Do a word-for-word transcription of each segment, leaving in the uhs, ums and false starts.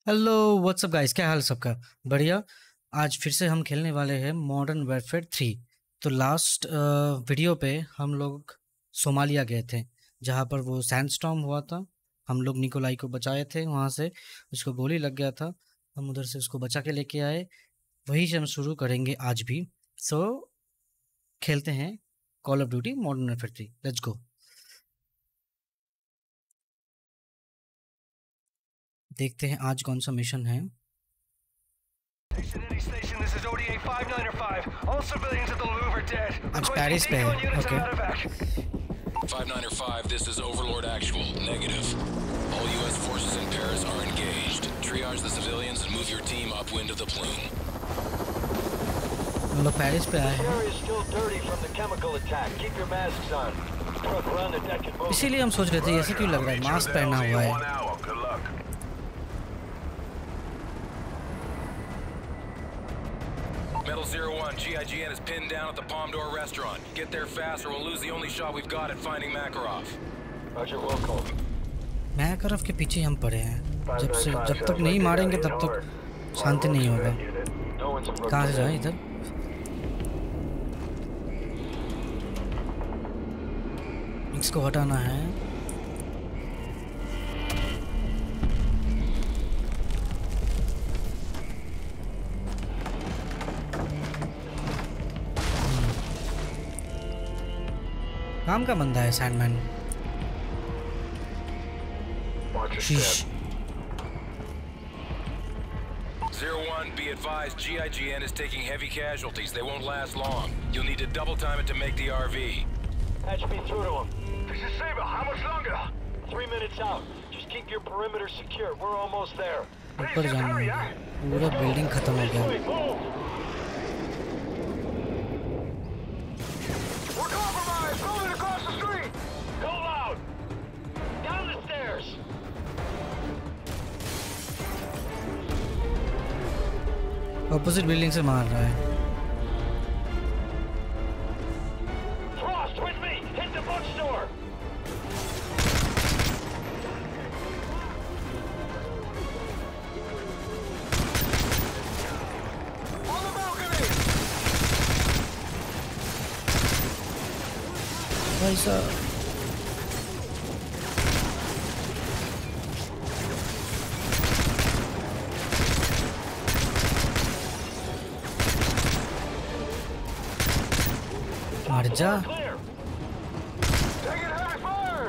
Hello what's up guys, क्या हाल सबका। बढ़िया। आज फिर से हम खेलने वाले हैं मॉडर्न वेरफेयर थ्री। तो लास्ट वीडियो पे हम लोग सोमालिया गए थे, जहाँ पर वो सैंडस्टॉर्म हुआ था। हम लोग निकोलाई को बचाए थे वहाँ से। उसको गोली लग गया था, हम उधर से उसको बचा के लेके आए। वही से हम शुरू करेंगे आज भी। सो खेलते हैं call of duty modern warfare three. Let's go. देखते हैं आज कौन सा मिशन है। Station, any station, this is O D A five nine five. All civilians at the Louvre are dead. आज Request पेरिस पे eighty-one है। units okay. on evac. five nine five, this is Overlord Actual. Negative. All U S forces in Paris are engaged. Triage the civilians and move your team upwind of the plume. हम लोग Paris पे आए The हैं, area is still dirty from the chemical attack. Keep your masks on. Truck run the deck and move. इसीलिए हम सोच रहे थे ऐसे क्यों लग रहा है, मास्क पहना हुआ है। Metal zero one, G I G N is pinned down at the Palm d'Or restaurant. Get there fast or we'll lose the only shot we've got at finding Makarov. Roger, will call. मैकरफ के पीछे हम पड़े हैं। जब से जब तक नहीं मारेंगे तब तक शांति नहीं होगा। कहाँ से जाए इधर? इसको हटाना है। काम का बंदा है सैंडमैन। शीश। zero one, be advised, G I G N is taking heavy casualties. They won't last long. You'll need to double time it to make the R V. Patch me through to him. This is Saber. How much longer? Three minutes out. Just keep your perimeter secure. We're almost there. ऊपर जाना है। पूरा building खत्म हो गया। We're compromised. Moving across the street. Go loud. Down the stairs. Opposite building से मार रहा है। Frost, with me. Hit the bookstore. On the balcony. भाई साहब, मर जा। Clear. Taking heavy fire.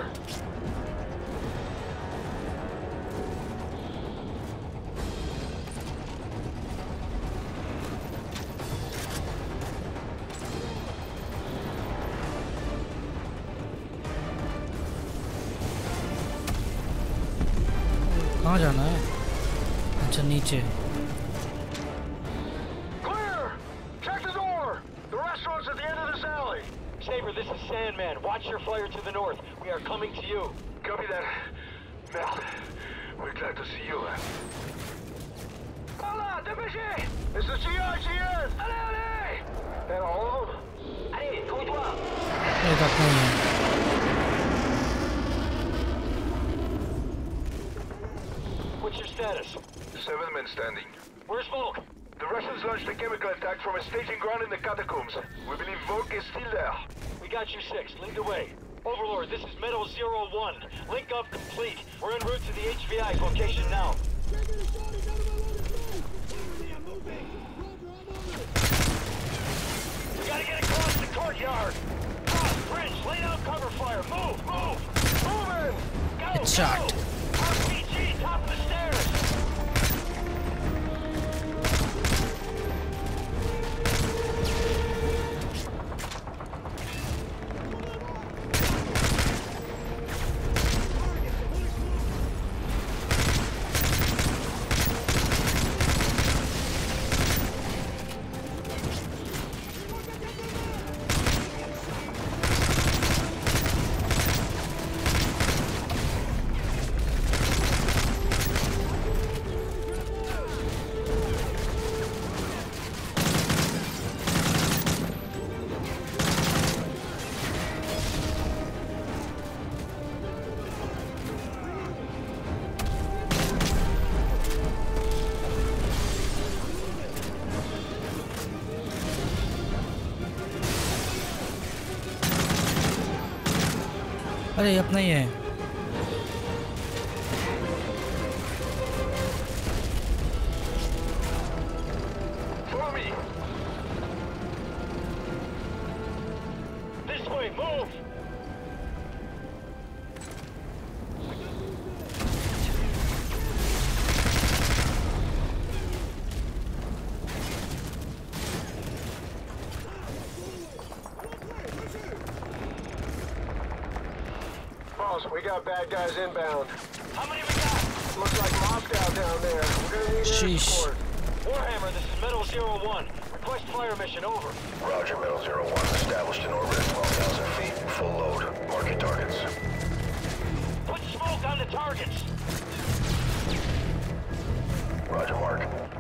कहाँ जाना है? अच्छा, नीचे। Clear. Check the door. The restaurant's at the end of this alley. Saber, this is Sandman. Watch your flyer to the north. We are coming to you. Copy that. Mel, we're glad to see you. Hola, dépêchez! This is G I G N! Allez, allez! And all of them? Allez, trouve-toi! ये तक नहीं है। What's your status? Seven men standing. Where's Volk? The Russians launched a chemical attack from a staging ground in the catacombs. We believe Volk is still there. We got you six. Lead the way. Overlord, this is Metal zero one. Link up complete. We're en route to the H V I's location now. We gotta get across the courtyard. Cross, bridge, lay down cover fire. Move, move. Moving. Go, Headshot. go. R P G, top of the stairs. अरे ये अपना ही है। Follow me. This way, move. Boss, we got bad guys inbound. How many we got? Looks like Moscow down there. We're gonna need air Sheesh. support. Warhammer, this is Metal Zero One. Request fire mission, over. Roger, Metal Zero One. Established in orbit at twelve thousand feet. Full load. Mark your targets. Put smoke on the targets. Roger, Mark.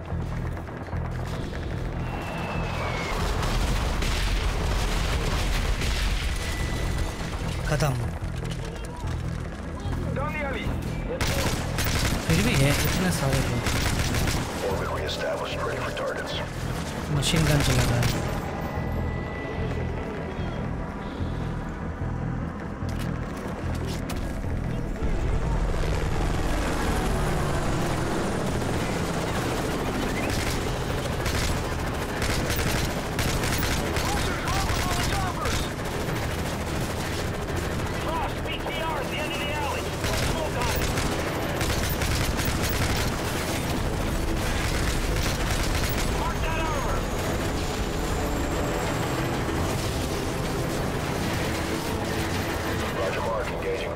खत्म। Down the alley. फिर भी है इतने सारे लोग। Orbit reestablished. Ready for targets. Machine gun चला रहा है। Frost, B T R at the end of the alley. Put smoke on it. Mark that armor. Roger, Mark. Engaging.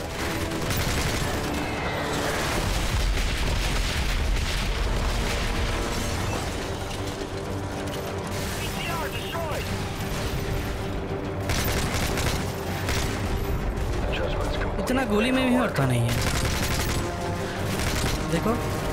B T R destroyed. Adjustments complete. इतना गोली में भी मरता नहीं है। देखो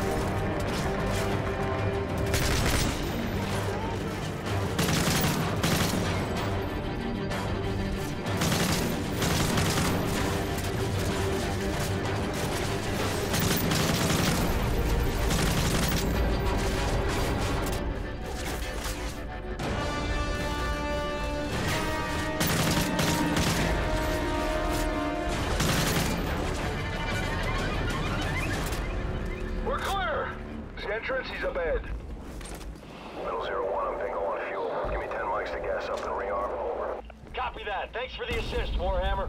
We're clear. The entrance is up ahead. Metal Zero One, I'm bingo on fuel. Give me ten mics to gas up and rearm. Over. Copy that. Thanks for the assist, Warhammer.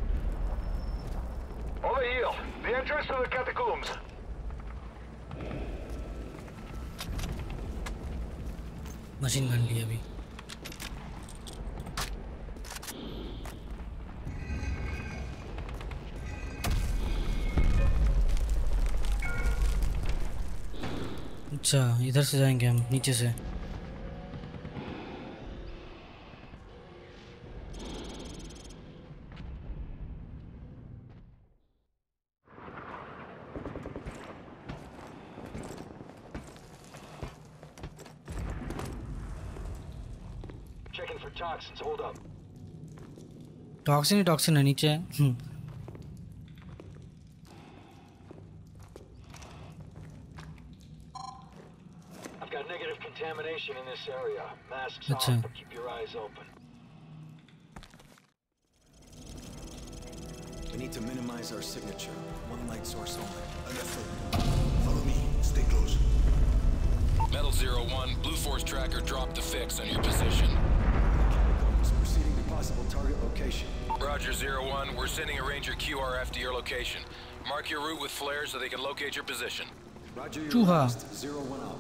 Over heel. The entrance to the catacombs. Machine gun ली अभी। अच्छा इधर से जाएंगे हम नीचे से। Checking for toxins. Hold up. Toxin ही टॉक्सिन है नीचे। Hmm, I've got negative contamination in this area. Masks Achha. off, but keep your eyes open. We need to minimize our signature. One light source only. Understood. Follow me. Stay close. Metal Zero One, Blue Force tracker dropped the fix on your position. Catacombs. Proceeding to possible target location. Roger, Zero One, we're sending a Ranger Q R F to your location. Mark your route with flares so they can locate your position. Roger your Chooha. last. Zero one out.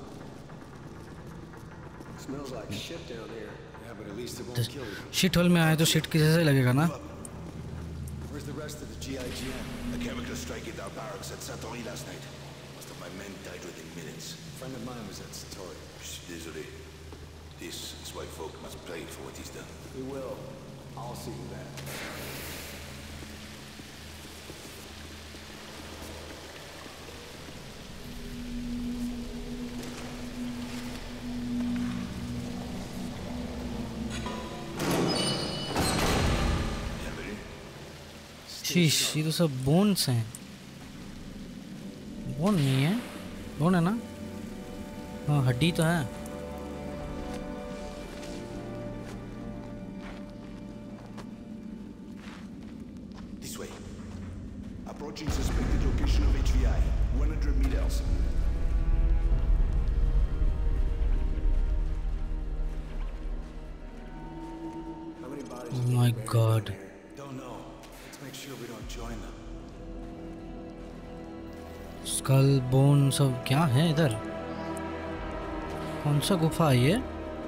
Smells like shit down here. Yeah, but at least it won't kill you. Shit hole में आए तो shit की जैसे लगेगा ना। Where's the rest of the G I G N? A chemical strike at our barracks at Satori last night. Most of my men died within minutes. A friend of mine was at Satori. Shh, Désolé. This is why folk must pay for what he's done. We will. I'll see to that. Bienvenue. शीश ये तो सब bones हैं। Bone नहीं है, bone है ना? हाँ हड्डी तो है। This way. hundred meters. How many bodies? Oh my God. Don't know. Let's make sure we don't join them. Skull bone सब क्या है इधर? कौन सा गुफा है ये?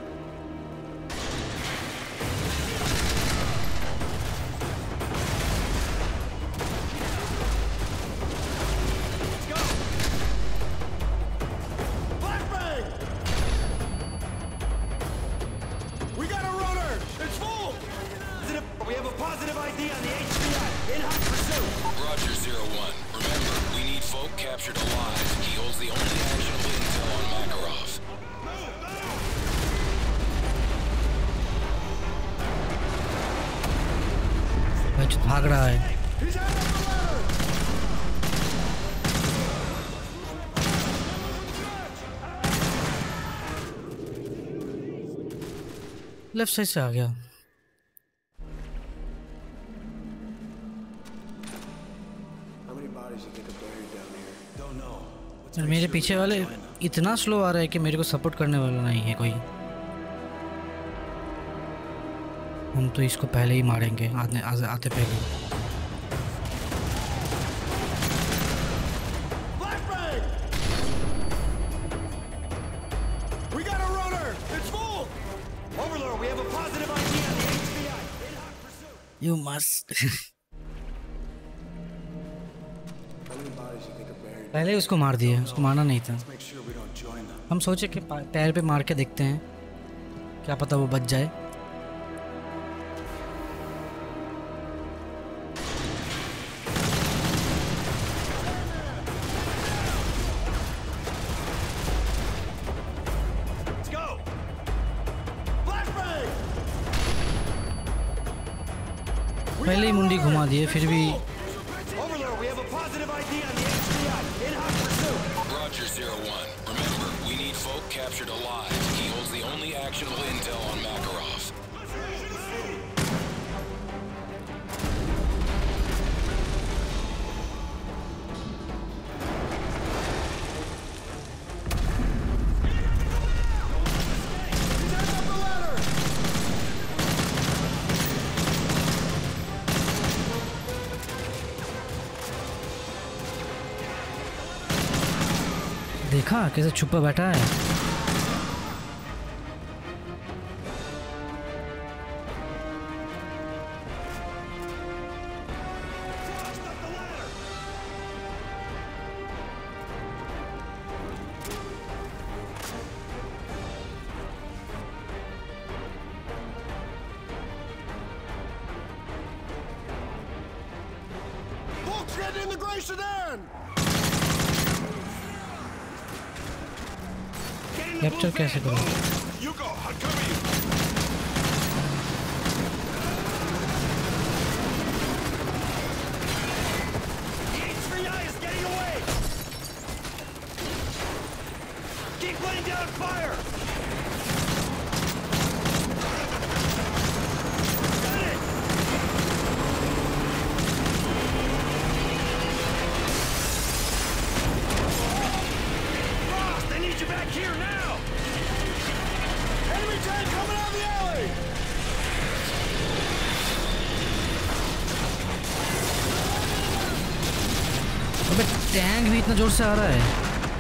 We got a runner! It's full! We have a positive I D on the H B I. In hot pursuit. Roger, zero one. Remember, we need folk captured alive. He holds the only actionable intel on Makarov. भाई जो भाग रहा है। He's out of the ladder! Left side से आ गया। How many bodies you think are buried down here? Don't know. Let's और make मेरे sure we पीछे don't वाले join them. इतना स्लो आ रहा है कि मेरे को सपोर्ट करने वाला नहीं है कोई। हम तो इसको पहले ही मारेंगे आने आते, आते पहले। Flashbang! We got a runner! It's full! Overlord, we have a positive I D on the H B I. In hot pursuit. You must How many bodies you think are buried? पहले ही उसको मार दिया, उसको मारना नहीं था। Let's make sure we don't join them. हम सोचे कि पा- पैर पे मार के देखते हैं, क्या पता वो बच जाए। Let's go! Flashbang! पहले ही मुंडी घुमा दिए, फिर भी Overlord, we have a positive I D on the H B I. In hot pursuit. Roger, zero one. Remember, we need folk captured alive. He holds the only actionable intel on Makarov. He's out of the ladder! देखा कैसे छुपा बैठा है। Frost up the ladder! Folks, get in the Grey Sedan! Capture कैसे करूँ? You go, I'll cover you. The H B I is getting away! Keep laying down fire! Got it! Frost, I need you back here now! Enemy tank coming out of the alley! अबे tank भी इतना जोर से आ रहा है।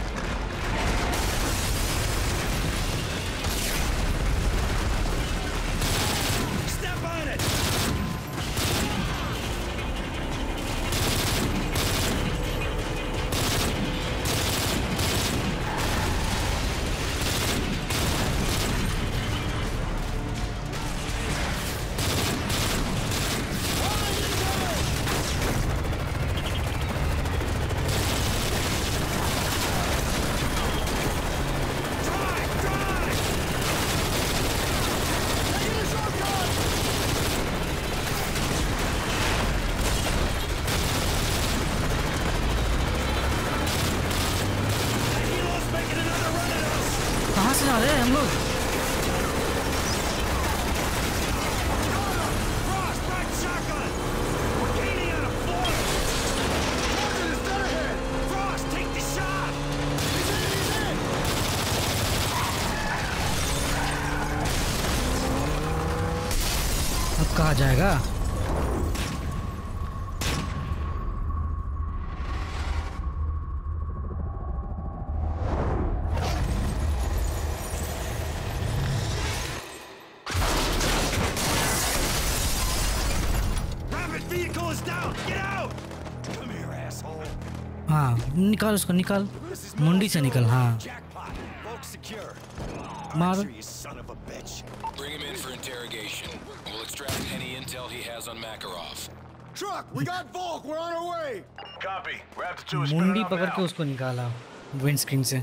Step on it! Drive! Drive! Taking a shortcut! That helo's making another run at us! कहाँ से आ रहे हैं हम लोग? Frost, right shotgun! We're gaining on a floor! Target is dead ahead! Frost, take the shot! कहाँ जाएगा? हाँ निकाल उसको, निकाल मुंडी से निकल। हाँ मार। Bring him in for interrogation. We'll extract any intel he has on Makarov. Truck, we got Volk. We're on our way. Copy. Grab the two and मुंडी spin it पकड़ up के now. उसको निकाला विंड स्क्रीन से।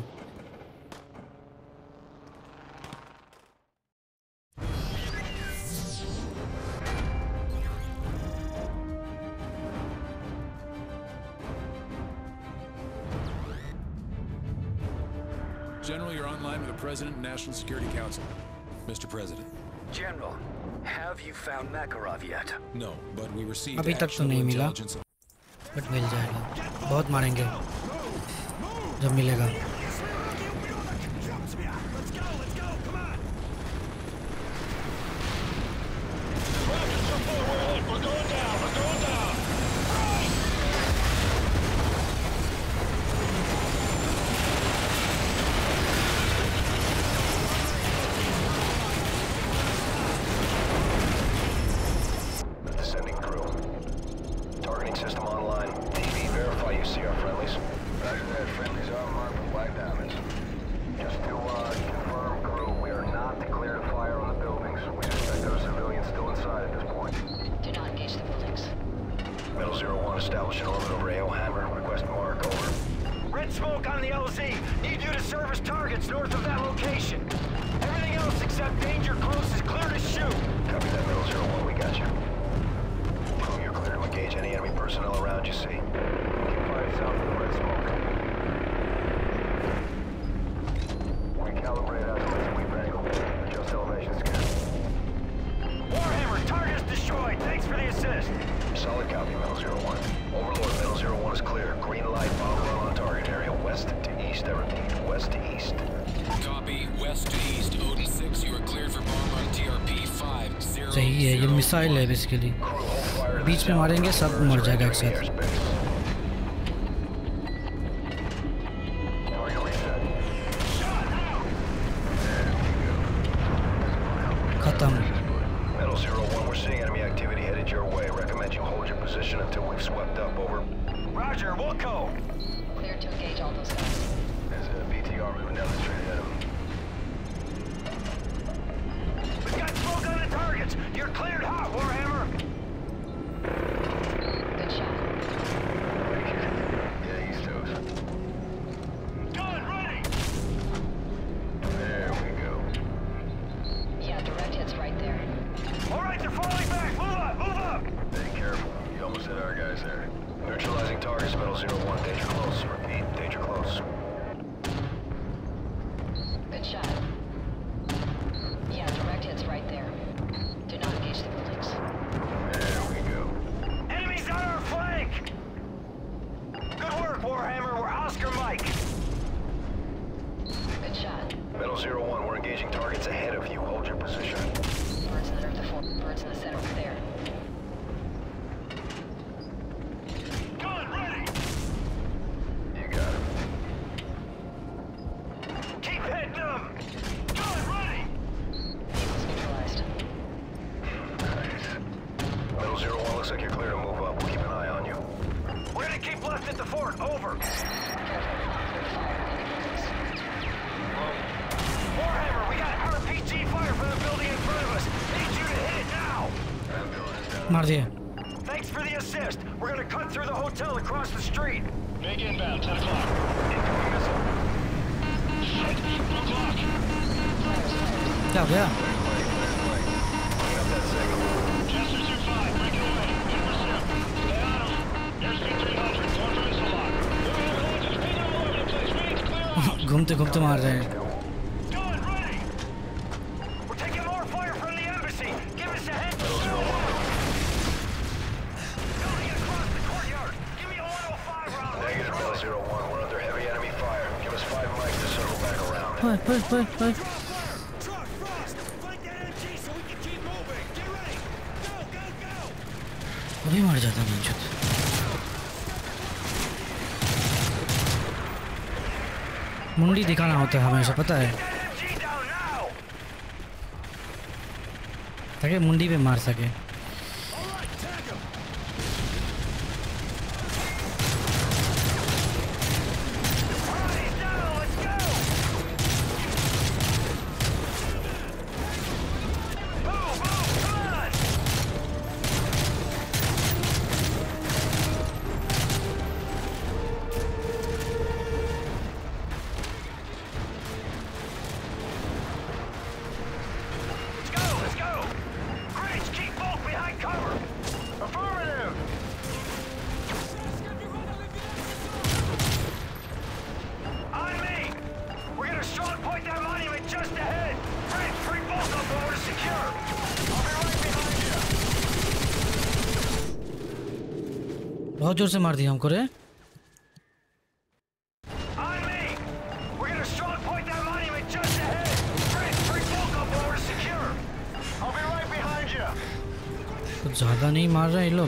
General, you're online with the President and National Security Council. Mister President. General, have you found Makarov yet? No, but we received अभी तक तो actionable नहीं मिला, intelligence. बट मिल जाएगा। बहुत मारेंगे जब मिलेगा। Descending crew. Targeting system online. T V, verify you see our friendlies. Roger that. Friendlies are marked with black diamonds. Just to uh, confirm, crew, we are not clear to fire on the buildings. We suspect there are civilians still inside at this point. Do not engage the buildings. Metal Zero One, establish an orbit over A O Hammer. Request mark, over. Red smoke on the L Z. Need you to service targets north of that location. Everything else except danger close is clear to shoot. Copy that, Metal Zero One, we got you. Crew, you're clear to engage any enemy personnel around you see. Keep fire south of the red smoke. Recalibrate out to its sweep angle. Adjust elevation scan. Warhammer, target is destroyed. Thanks for the assist. Solid copy, Metal Zero One. Overlord, Metal Zero One is clear. Green light, bomb run on target area. West to east, I repeat. West to east. Copy. West to east. Odin six, you are cleared for bomb run T R P five zero. सही है, ये missile है basically. बीच में मारेंगे सब मर जाएगा एक साथ। खत्म। Metal Zero One, we're seeing enemy activity headed your way. Recommend you hold your position until we've swept up. Over. Roger, we'll go. Clear to engage all those guys. There's a B T R moving down the street ahead of him. We've got smoke on the targets. You're cleared hot, Warhammer. Good shot. Yeah, he's toast. Gun ready. There we go. Yeah, direct hits right there. All right, they're falling back. Move up, move up. Be careful. You almost hit our guys there. Neutralizing targets, Metal Zero One. Danger close. Repeat, danger close. Good shot. Yeah, direct hits right there. Do not engage the buildings. There we go. Enemies on our flank. Good work, Warhammer. We're Oscar Mike. Good shot. Metal Zero One, we're engaging targets ahead of you. Hold your position. Birds in the, the four, birds in the center over there. Gun ready. You got it. Keep hitting them. Gun ready. Vehicles neutralized. Nice. Metal Zero One, looks like you're clear to move up. We'll keep an eye on you. We're gonna keep left at the fort. Over. Careful. Clear to fire. Any buildings. Warhammer, we got R P G fire from the building in front of us. Need you to hit it now. मार दिए। Thanks for the assist. We're gonna cut through the hotel across the street. Make inbound, ten o'clock. Incoming missile. Shit, one o'clock. क्या हो गया? Chester two five, breaking away. Good pursuit. Stay on him. Airspeed three hundred, going for missile lock. Moving on launches, ping all over the place. Means clear out. घूमते घूमते मार रहे हैं। Gun ready. We're taking more fire from the embassy. Give us a head. Building across the courtyard. Give me a one oh five round. Negative, Metal Zero One, we're under heavy enemy fire. Give us five mics to circle back around. ओए ओए ओए ओए। Truck, Frost. Flank that M G so we can keep moving. Get ready. Go, go. अभी मर जाता मंचुत। मुंडी दिखाना होता है हमेशा, पता है, ताकि मुंडी पे मार सके। बहुत जोर से मार दिया हमको रे। कुछ ज्यादा नहीं मार रहे ये लोग।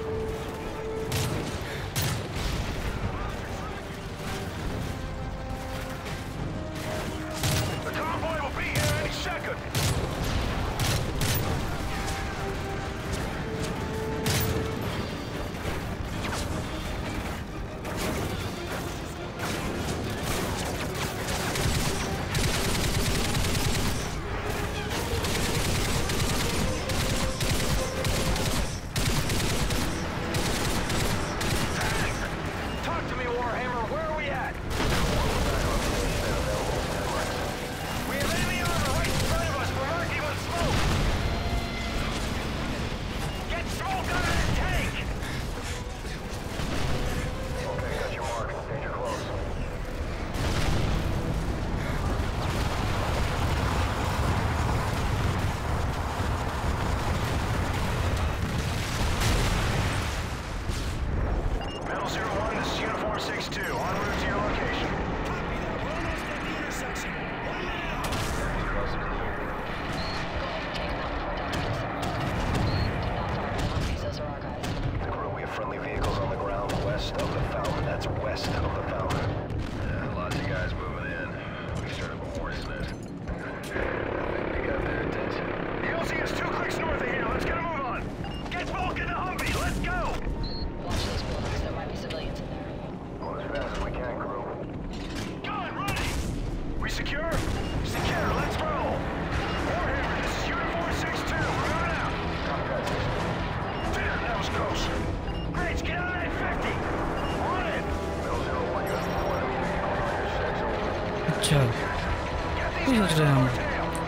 अच्छा क्या सोच रहे हैं हम?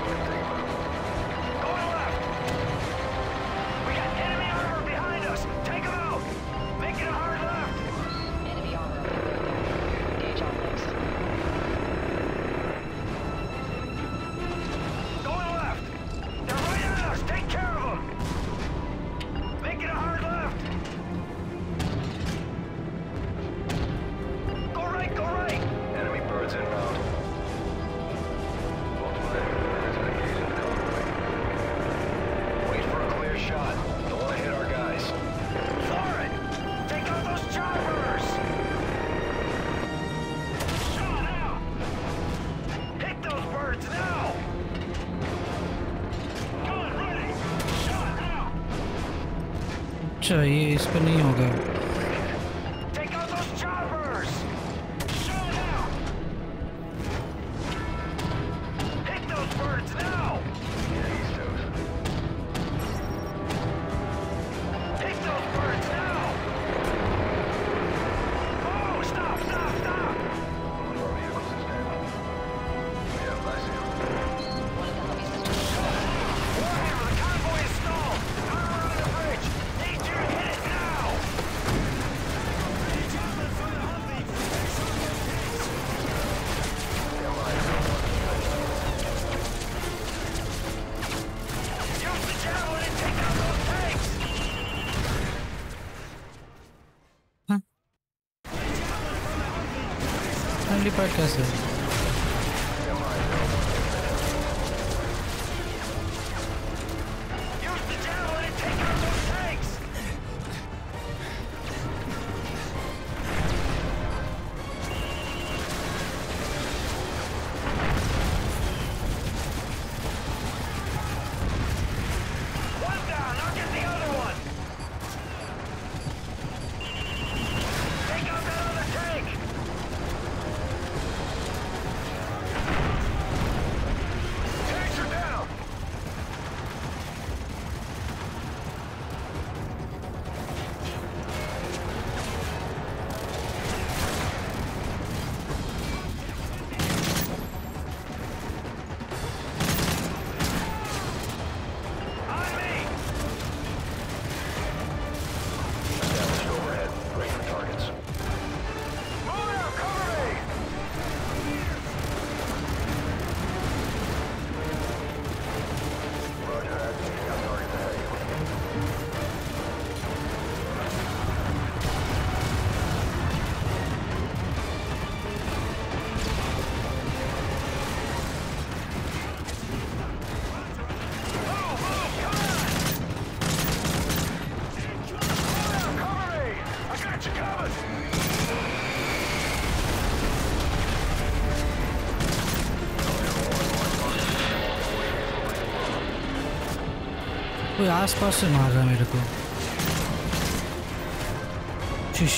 अच्छा ये इस पर नहीं होगा। फैमिली पार्ट कैसे है? कोई आसपास से मार रहा है मेरे को। शिश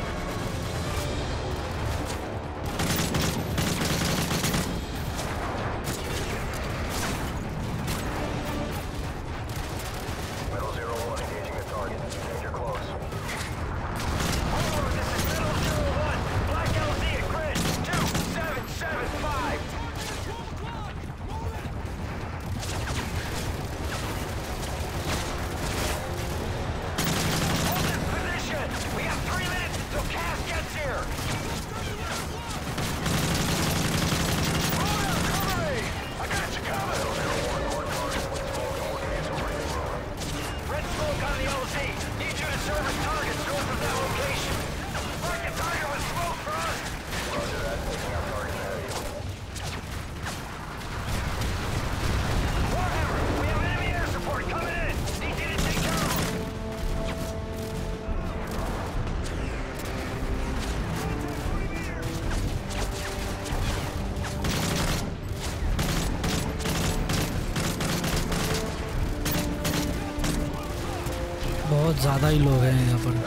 बहुत ज़्यादा ही लोग हैं यहाँ पर।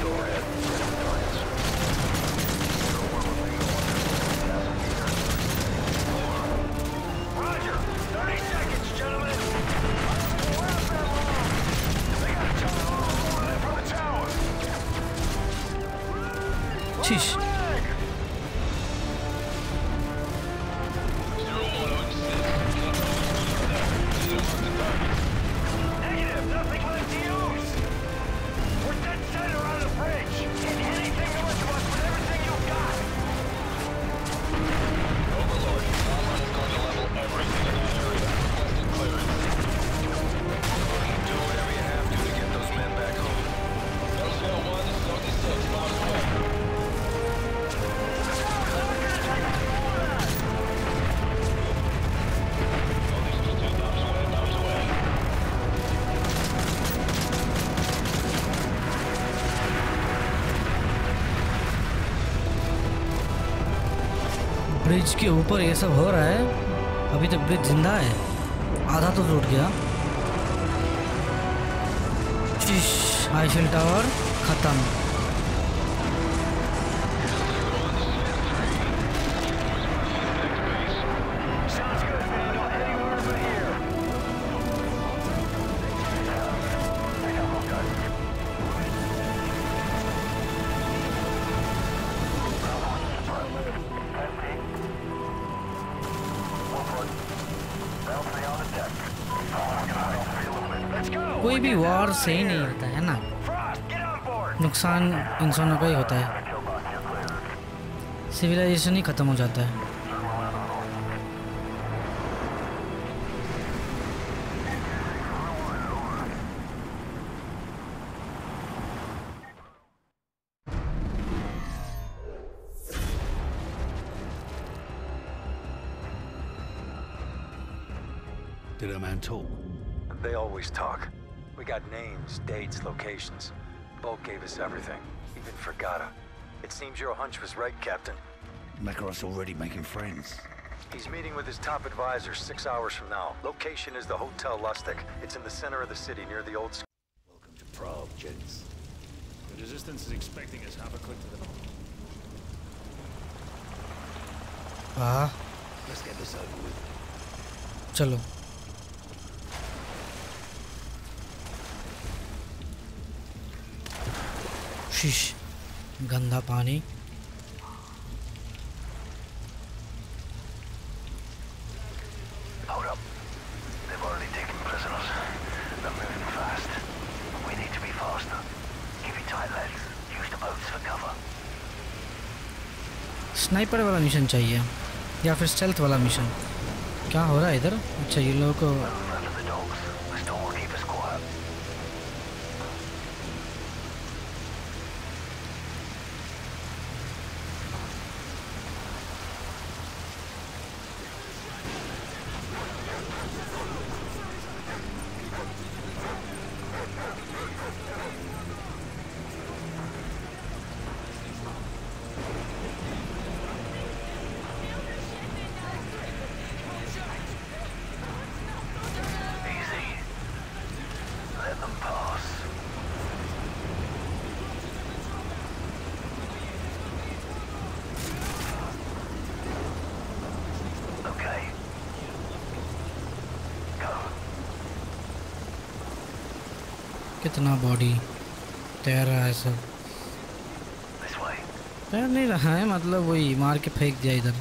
शीश ब्रिज के ऊपर ये सब हो रहा है। अभी तक ब्रिज जिंदा है, आधा तो टूट गया। आईफिल टावर खत्म। कोई भी वॉर सही नहीं होता है ना, नुकसान इंसानों का ही होता है, सिविलाइजेशन ही ख़त्म हो जाता है। Did a man talk? They always talk. We got names, dates, locations. Bulk gave us everything, even Fragata. It seems your hunch was right, Captain. Makarov's already making friends. He's meeting with his top advisor six hours from now. Location is the Hotel Lustig. It's in the center of the city, near the old... Welcome to Prague, gents. The Resistance is expecting us half a click to the north. हाँ, Let's get this over with. चलो। शीश, गंदा पानी। Hold up. They've already taken prisoners. They're moving fast. We need to be faster. Keep it tight, lads. Use the boats for cover. Sniper वाला mission चाहिए या फिर stealth वाला mission? क्या हो रहा है इधर? अच्छा, ये लोगों को कितना बॉडी तैर रहा है सब। तैर नहीं रहा है मतलब वही मार के फेंक दिया इधर।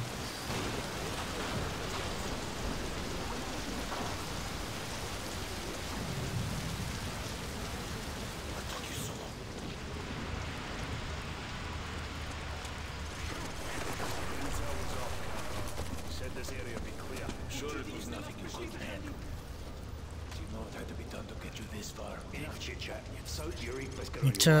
अच्छा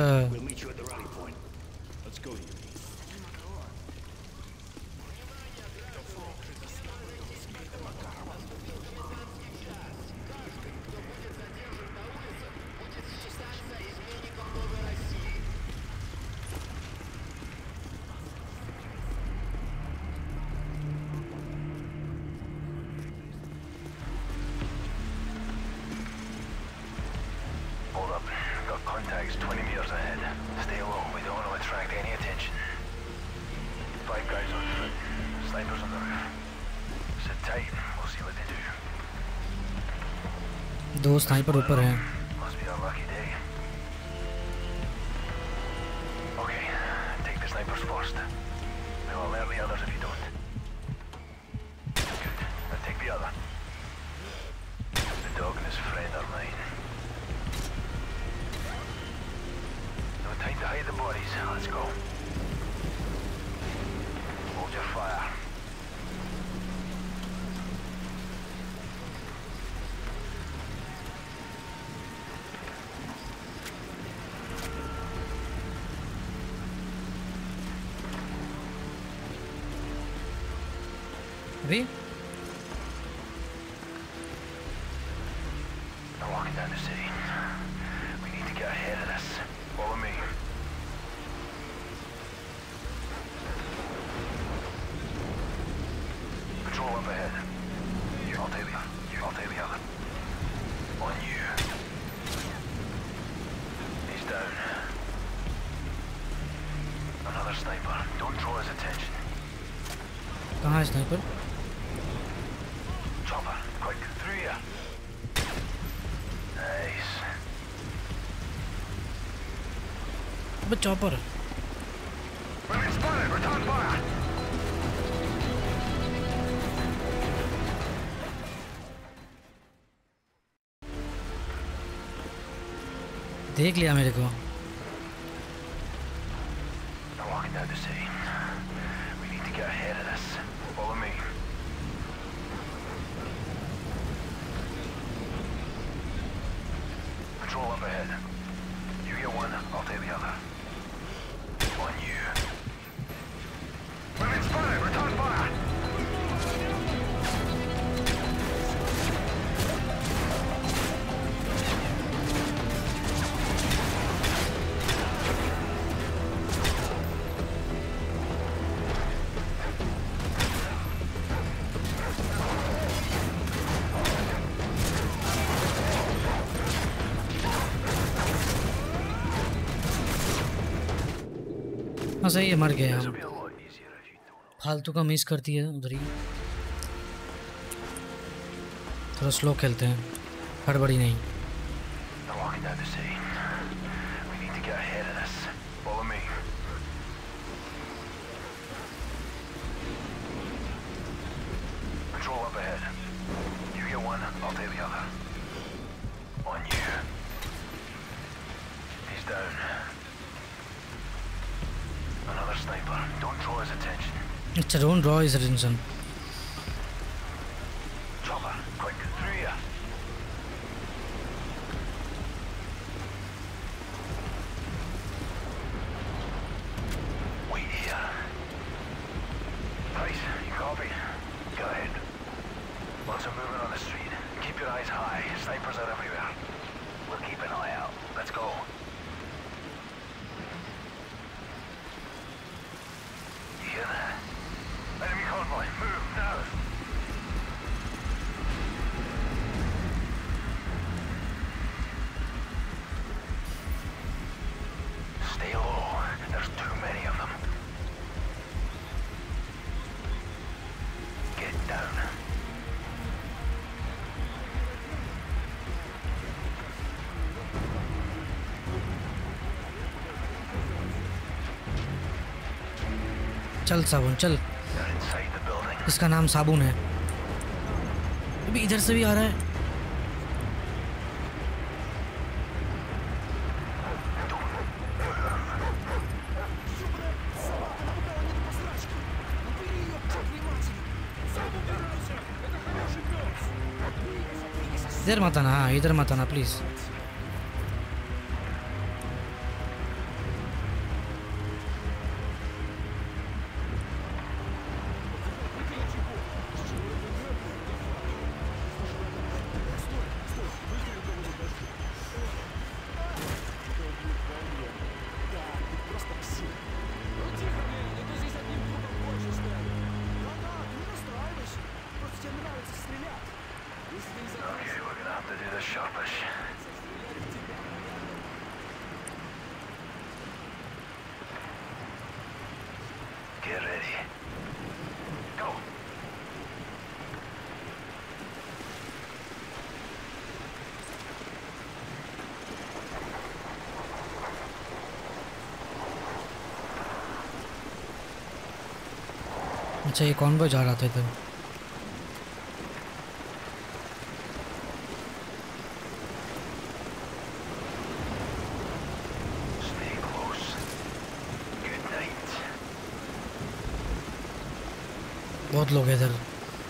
Contacts twenty meters ahead. Stay low. We don't want to attract any attention. Five guys on foot. Snipers on the roof. Sit tight. We'll see what they do. दो स्नाइपर ऊपर हैं। Must be a lucky day. Okay, take the snipers first. We'll alert the others if you don't. Good. Now take the other. The dog and his friend are mine. Time to hide the bodies. Let's go. Hold your fire. अभी Now walking down the city. We need to get ahead of this. Follow me. Patrol up ahead. I'll take the, I'll take the other. On you. He's down. Another sniper. Don't draw his attention. कहाँ है sniper? Chopper, quick, through here. Nice. अबे chopper. We've been spotted. Return fire. देख लिया मेरे को। Now walking down the city. We need to get ahead of this. Follow me. Patrol up ahead. You get one, I'll take the other. On you. We've been spotted. Return fire. हाँ सही है, मर गए This हम। will be a lot easier if you don't. फालतू का miss करती है उधर ही। थोड़ा स्लो खेलते हैं, हड़बड़ी नहीं। Now walking down the city. We need to get ahead of this. Follow me. Patrol up ahead. You get one, I'll take the other. On you. He's down. Another sniper. Don't draw his attention. अच्छा, don't draw his attention. Chopper, quick, through here. Wait here. Price, you copy? Go ahead. Lots of movement on the street. Keep your eyes high. Snipers are everywhere. We'll keep an eye out. Let's go. You hear that? Enemy convoy. Move now. Stay low. There's too many of them. Get down. चल साबुन चल, इसका नाम साबुन है। अभी इधर से भी आ रहा है। इधर मत आना, हाँ इधर मत आना प्लीज। अच्छा ये कौन वो जा रहा था इधर? बहुत लोग हैं इधर।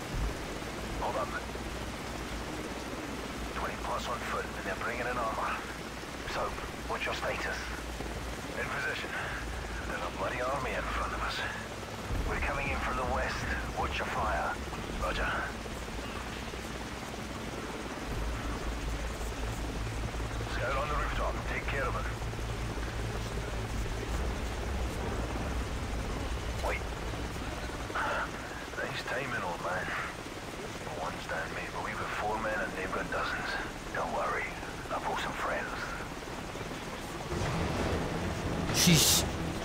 Sheesh.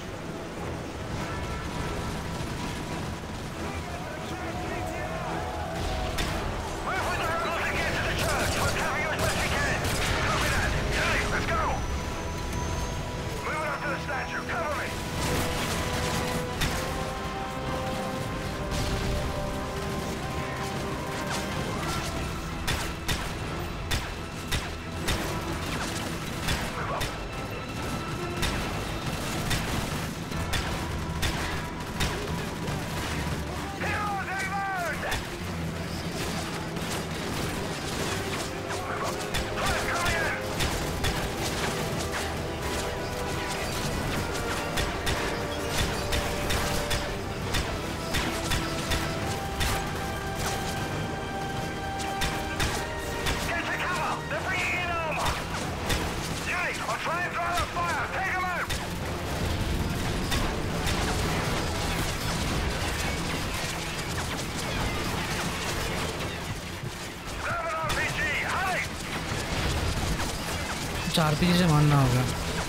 चार पीछे से मारना होगा।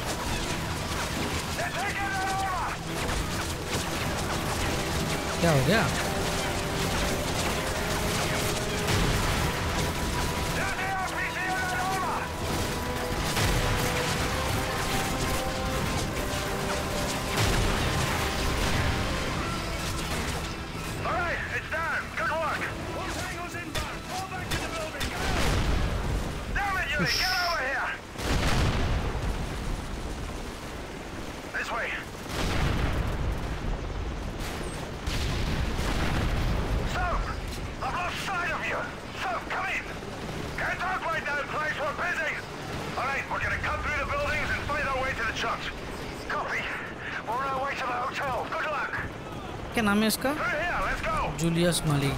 क्या हो गया? क्या नाम है इसका? जूलियस माली।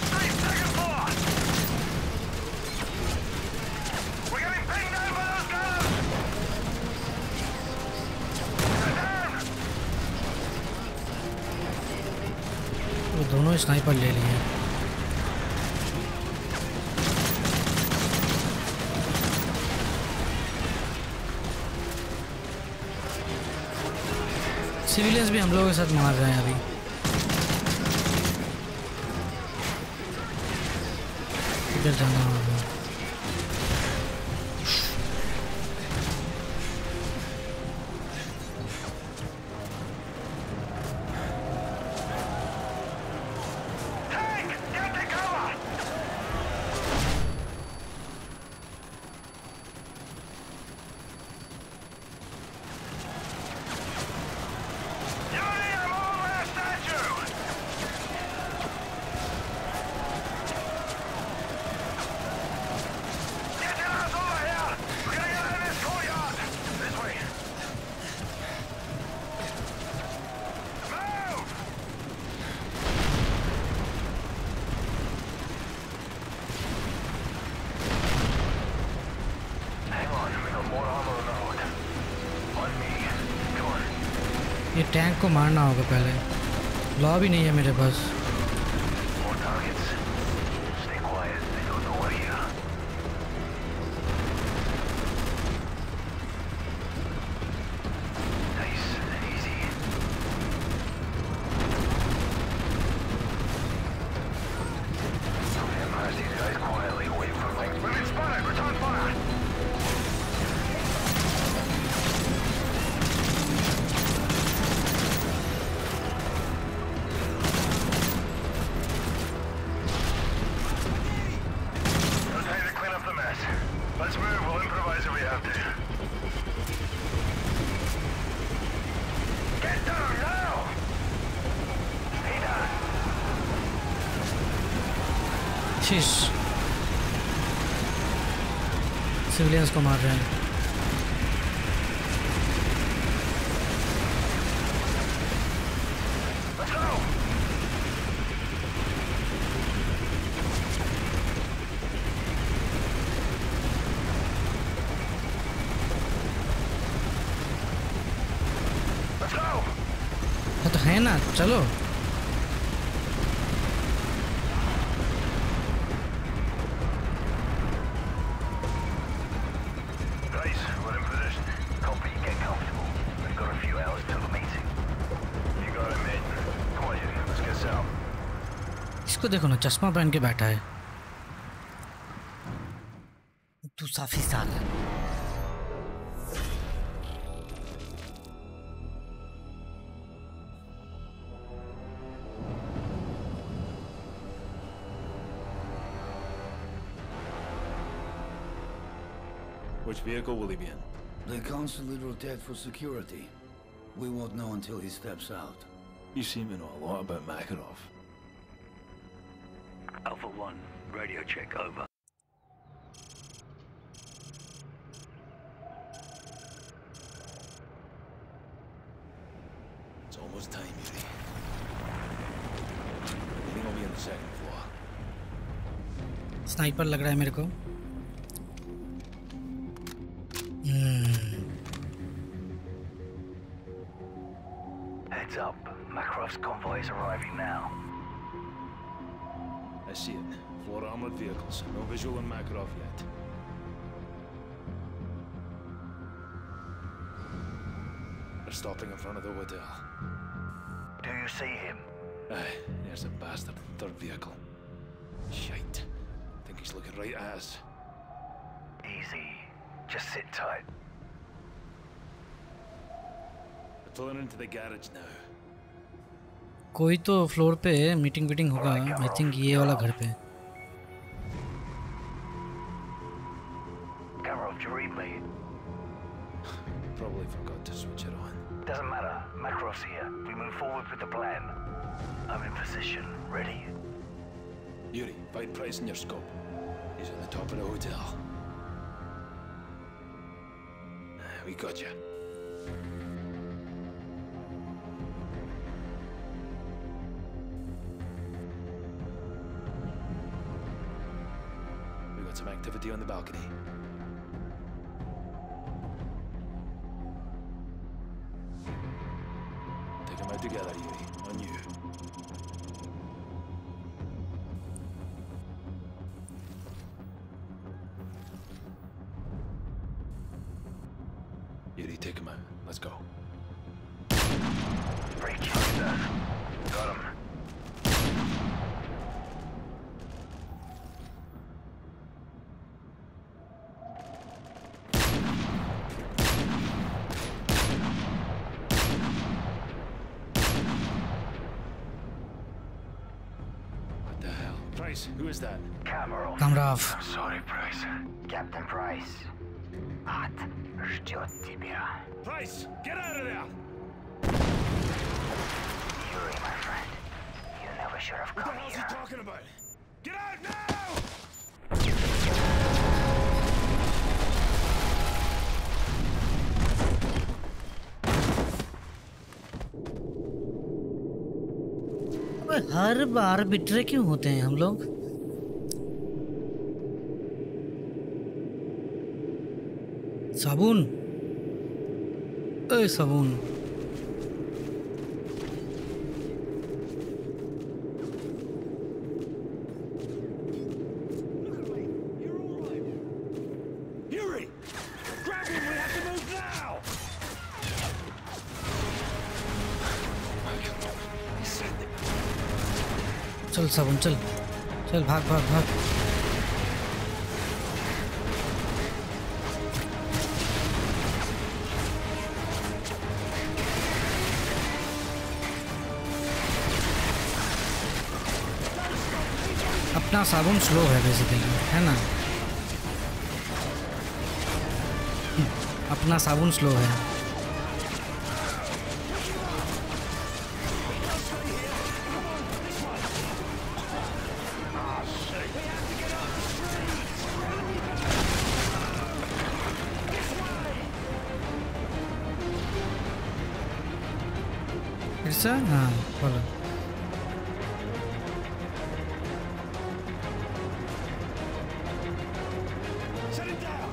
We're getting pinged over those guys! दोनों स्नाइपर ले लिए। सिविलियंस भी हम लोगों के साथ मार रहे हैं अभी। इधर जाना होगा। ये टैंक को मारना होगा पहले। लॉ भी नहीं है मेरे पास। सिविलियंस को मार रहे हैं। तो है ना, चलो। इसको देखो ना, चश्मा पहन के बैठा है। तू साफी साल है। Which vehicle will he be in? The consulate rotate for security. We won't know until he steps out. You seem to know a lot about Makarov. Alpha one, radio check over. It's almost time, Yuri. Meeting will be on the second floor. Sniper लग रहा है मेरे को। Heads up, Makarov's convoy is arriving now. I see it. Four armored vehicles. No visual on Makarov yet. They're stopping in front of the hotel. Do you see him? Aye, there's a bastard. Third vehicle. Shite. Think he's looking right at us. Easy. Just sit tight. They're pulling into the garage now. कोई तो floor पे meeting वीटिंग होगा। I think ये वाला घर पे। Kamarov, do you read me? Probably forgot to switch it on. Doesn't matter. Makarov's here. We move forward with the plan. I'm in position. Ready? Yuri, find Price in your scope. He's on the top of the hotel. We got you. Some activity on the balcony. Take them out together, Yuri. On you. Yuri, take him out. Let's go. Break that. Got him. What the hell? Price, who is that? Kamarov. Kamarov. I'm sorry, Price. Captain Price. Ад ждет тебя. Price, get out of there! Yuri, my friend. You never should have What the come hell's here. he talking about? Get out now! अबे हर बार बिटरे क्यों होते हैं हम लोग? साबुन, ए साबुन। Yuri! Grab him, we have to move now! चल साबुन चल, चल भाग भाग भाग। अपना साबुन स्लो है बेसिकली, है ना? अपना साबुन स्लो है। फिर से हाँ बोलो। Set him down!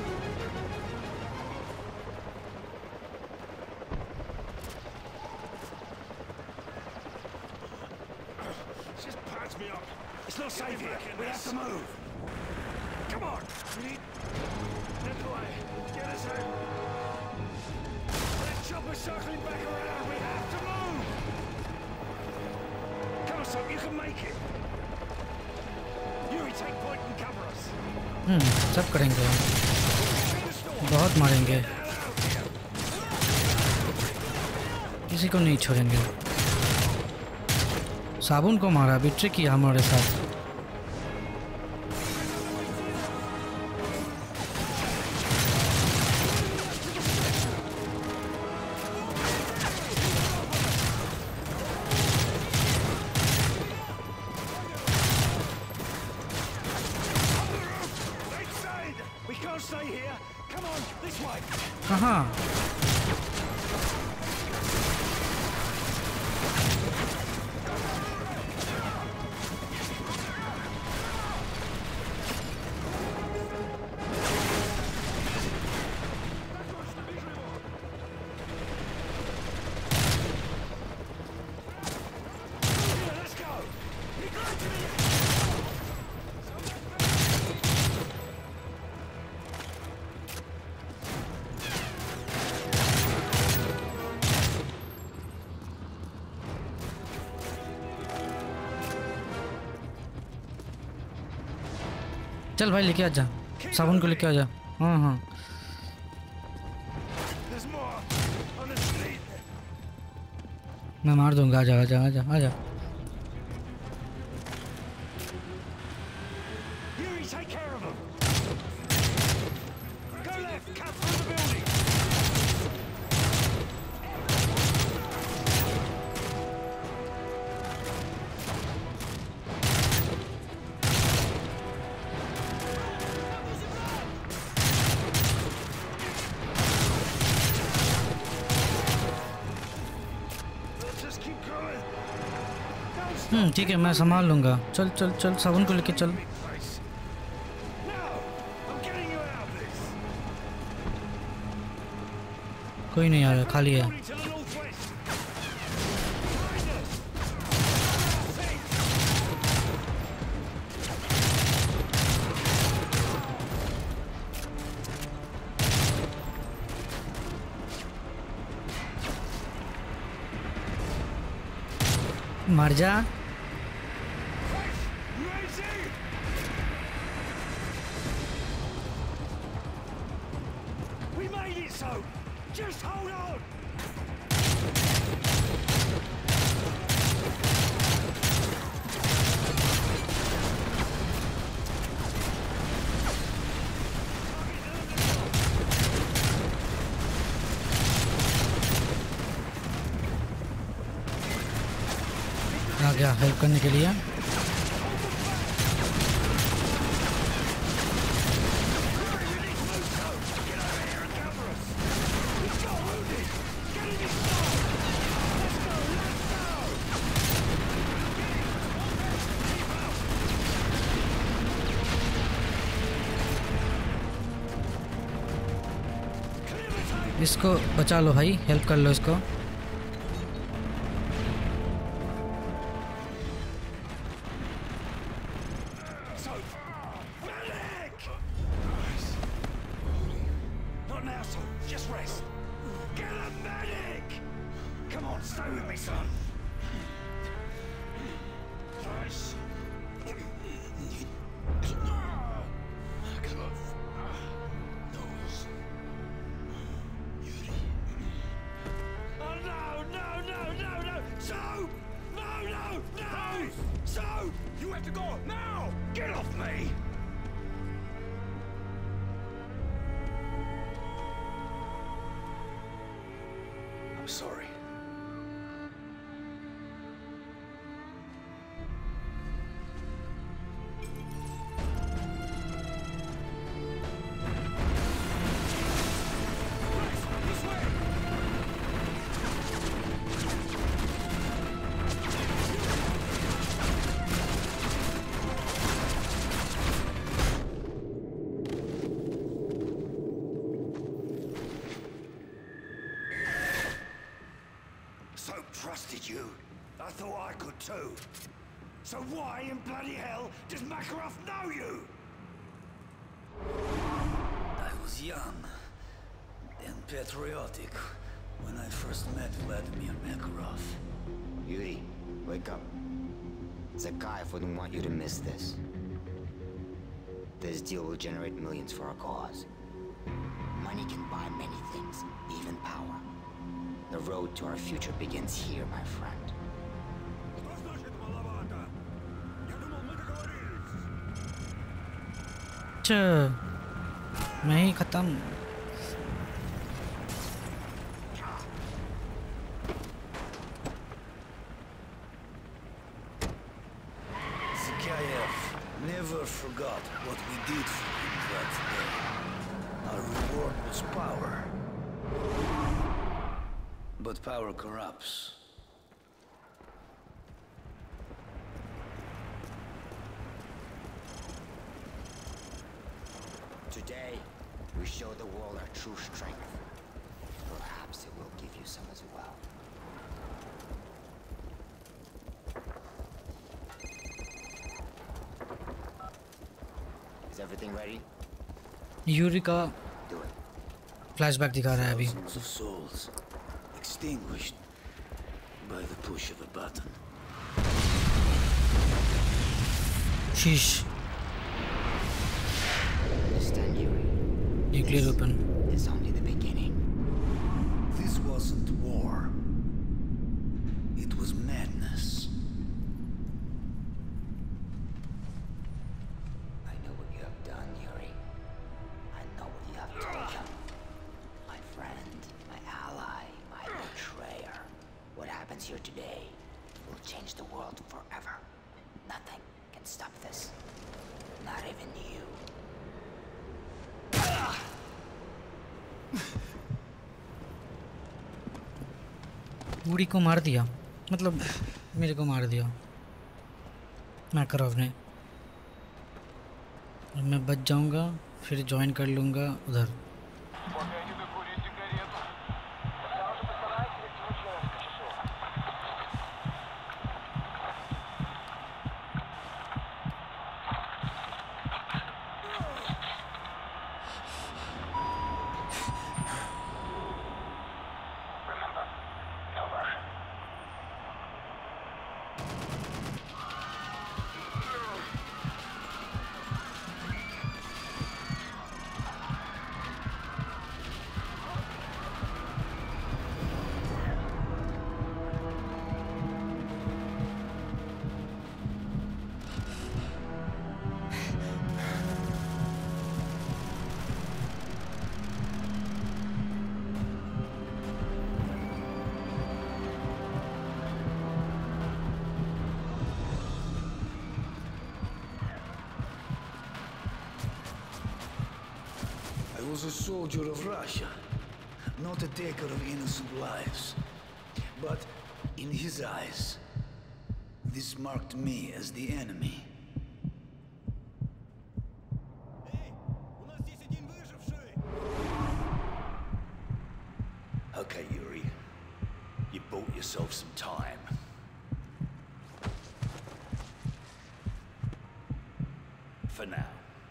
Just patch me up. It's not safe here. We have to move. Come on. We need... Nikolai, get us out. That chopper's circling back around. We have to move. Come on, son. You can make it. Yuri, take point and cover us. हम्म सब करेंगे, बहुत मारेंगे, किसी को नहीं छोड़ेंगे। साबुन को मारा, बिट्रे किया हमारे साथ। Inside! We can't stay here. Come on, this way. कहाँ? Let's go. चल भाई लेके आ जा, साबुन को लेके आ जा। हाँ हाँ There's more on the street. मैं मार दूंगा, आजा आजा आजा आजा। Yuri, take care of him. Go left, cut through the building. Let's just keep going. Don't stop. हम्म ठीक है, मैं संभाल लूँगा। चल चल चल, साबुन को लेके चल। Big place. No, I'm getting you out of this. कोई नहीं आ रहा, खाली है। Building to the northwest. Behind us. मर जा। We made it, so just hold on. आ गया हेल्प करने के लिए। इसको बचा लो भाई, हेल्प कर लो इसको। Not now, son. Just rest. Get a medic! Come on, stay with me, son. Nice. Oh no, no, no, no, no! So! No, no, no! So! You have to go now! Get off me! I'm sorry. This way! Soap trusted you. I thought I could too. So why in bloody hell does Makarov know you? I was young and patriotic when I first met Vladimir Makarov. Yuri, wake up. Zakhaev wouldn't want you to miss this. This deal will generate millions for our cause. Money can buy many things, even power. The road to our future begins here, my friend. अच्छा मैं ही खत्म। Zakhaev never forgot what we did for him that day. Our reward was power. But power corrupts. Today, we show the world our true strength. Perhaps it will give you some as well. Is everything ready? Yuri का Do it. Flashback दिखा रहा है अभी। Thousands of souls extinguished by the push of a button. शीश। Understand, Yuri? Nuclear weapon. It's only the beginning. This wasn't war. It was madness. I know what you have done, Yuri. I know what you have taken. My friend, my ally, my betrayer. What happens here today will change the world forever. Nothing can stop this. Not even you. Yuri को मार दिया, मतलब मेरे को मार दिया मैकरॉव ने। और मैं बच जाऊंगा, फिर ज्वाइन कर लूंगा उधर। was a soldier of Russia, not a taker of innocent lives. But in his eyes, this marked me as the enemy. Okay, Yuri. You bought yourself some time. For now.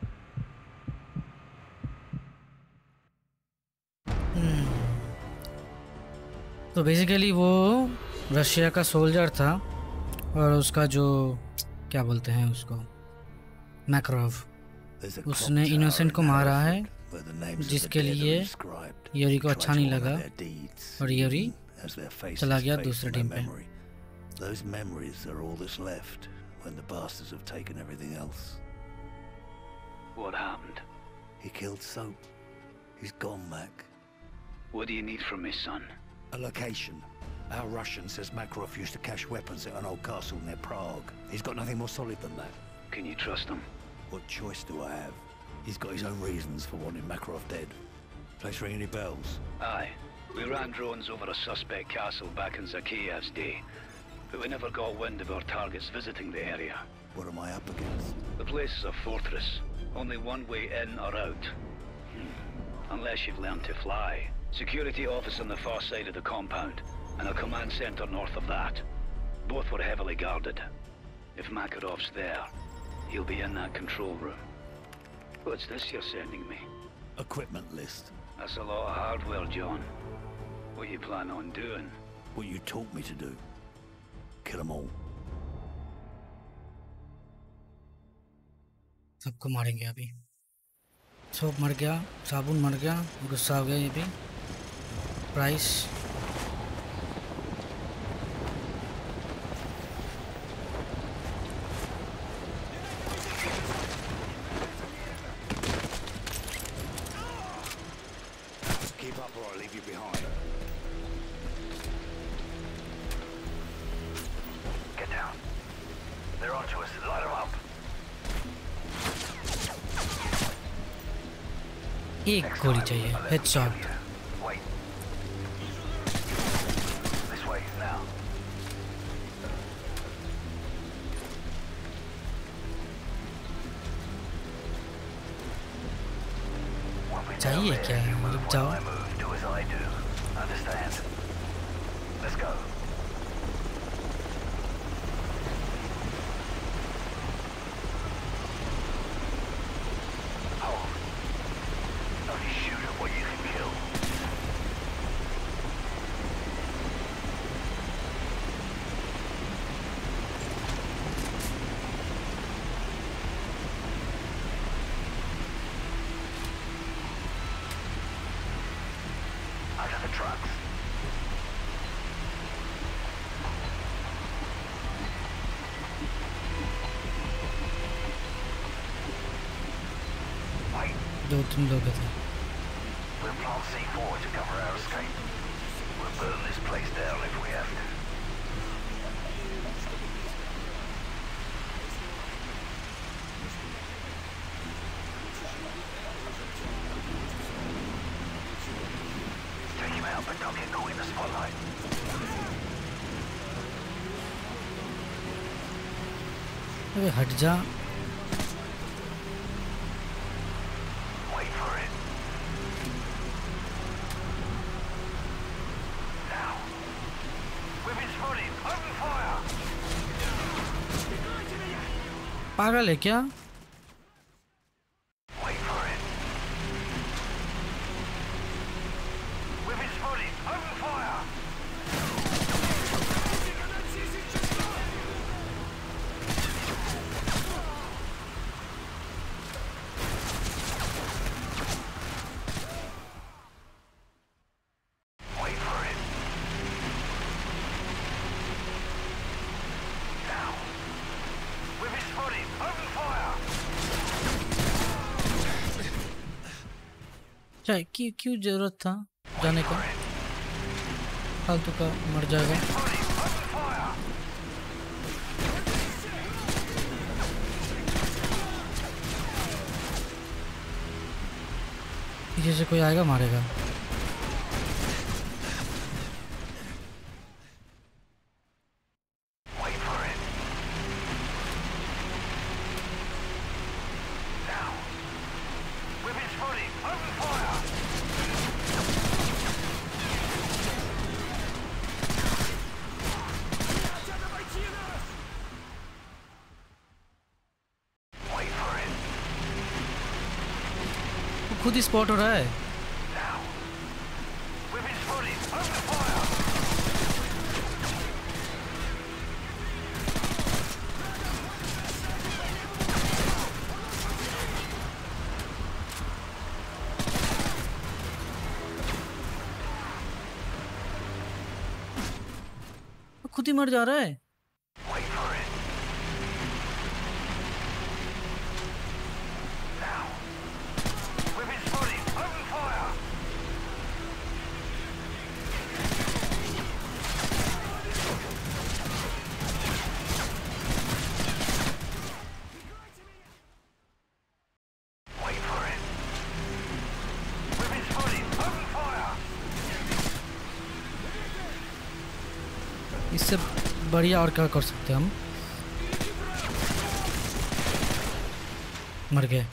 तो basically वो Russia का soldier था और उसका जो क्या बोलते हैं उसको मैक्रोव, उसने इनोसेंट को मारा है, जिसके लिए यूरी को अच्छा नहीं लगा और यूरी चला गया दूसरे टीम पे। Those memories are all that's left when the bastards have taken everything else. What happened? He killed Soap. He's gone, Mac. What do you need from me, son? A location. Our Russian says Makarov used to cache weapons at an old castle near Prague. He's got nothing more solid than that. Can you trust him? What choice do I have? He's got his own reasons for wanting Makarov dead. Place ring any bells? Aye. We ran drones over a suspect castle back in Zakiyev's day, but we never got wind of our targets visiting the area. What am I up against? The place is a fortress. Only one way in or out. Hmm. Unless you've learned to fly. Security office on the far side of the compound, and a command center north of that. Both were heavily guarded. If Makarov's there, he'll be in that control room. What's this you're sending me? Equipment list. That's a lot of hardware, John. What you plan on doing? What you taught me to do. Kill them all. सबको मारेंगे अभी। Soap मर गया, साबुन मर गया, गुस्सा हो गया ये भी। Price Keep up or I'll leave you behind. Get down. They're onto us. Light them up. एक गोली चाहिए, headshot. Wait. This way now. चाहिए क्या है? रुक जाओ। Do as I do. Understand? Let's go. दो तीन लोग थे। We'll plant C four to cover our escape. We'll burn this place down if we have to. Take him out, but don't get caught in the spotlight. अबे हट जा। पागल है क्या? क्या क्यों क्यों जरूरत था जाने का? फालतू का मर जाएगा। पीछे से कोई आएगा मारेगा। खुद ही स्पॉट हो रहा है। खुद ही मर जा रहा है। इससे बढ़िया और क्या कर सकते हैं हम। मर गए।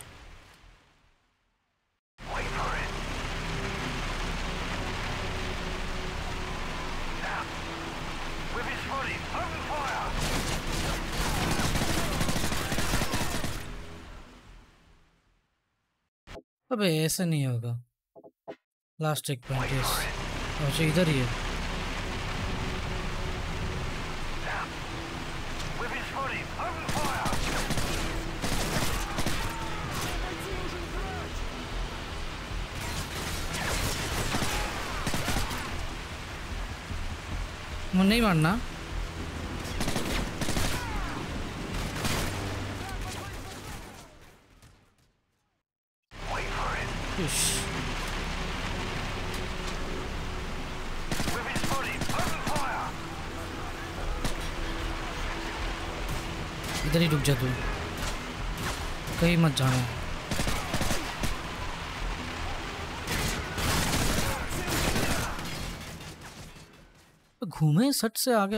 अबे ऐसे नहीं होगा। लास्ट एक पॉइंट अच्छा इधर ही है। मुझे नहीं मारना। इधर ही रुक जा तू, कहीं मत जाना। घूमे सट से आगे।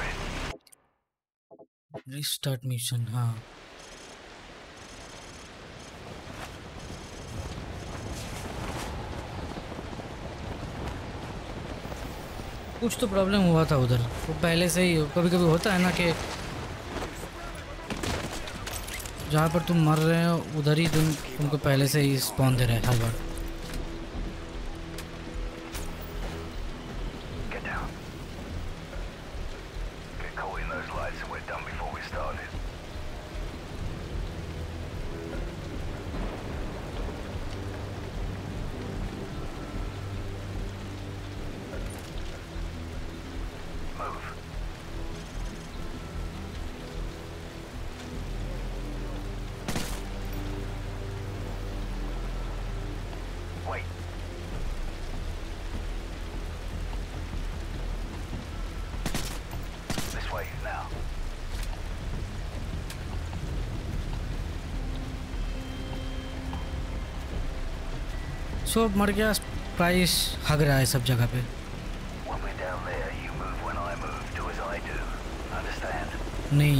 Restart mission. हाँ कुछ तो प्रॉब्लम हुआ था उधर, वो पहले से ही कभी कभी होता है ना कि जहाँ पर तुम मर रहे हो उधर ही तुम तुमको पहले से ही स्पॉन दे रहे हैं हर बार। सो so, मर गया। प्राइस हग रहा है सब जगह पे। नहीं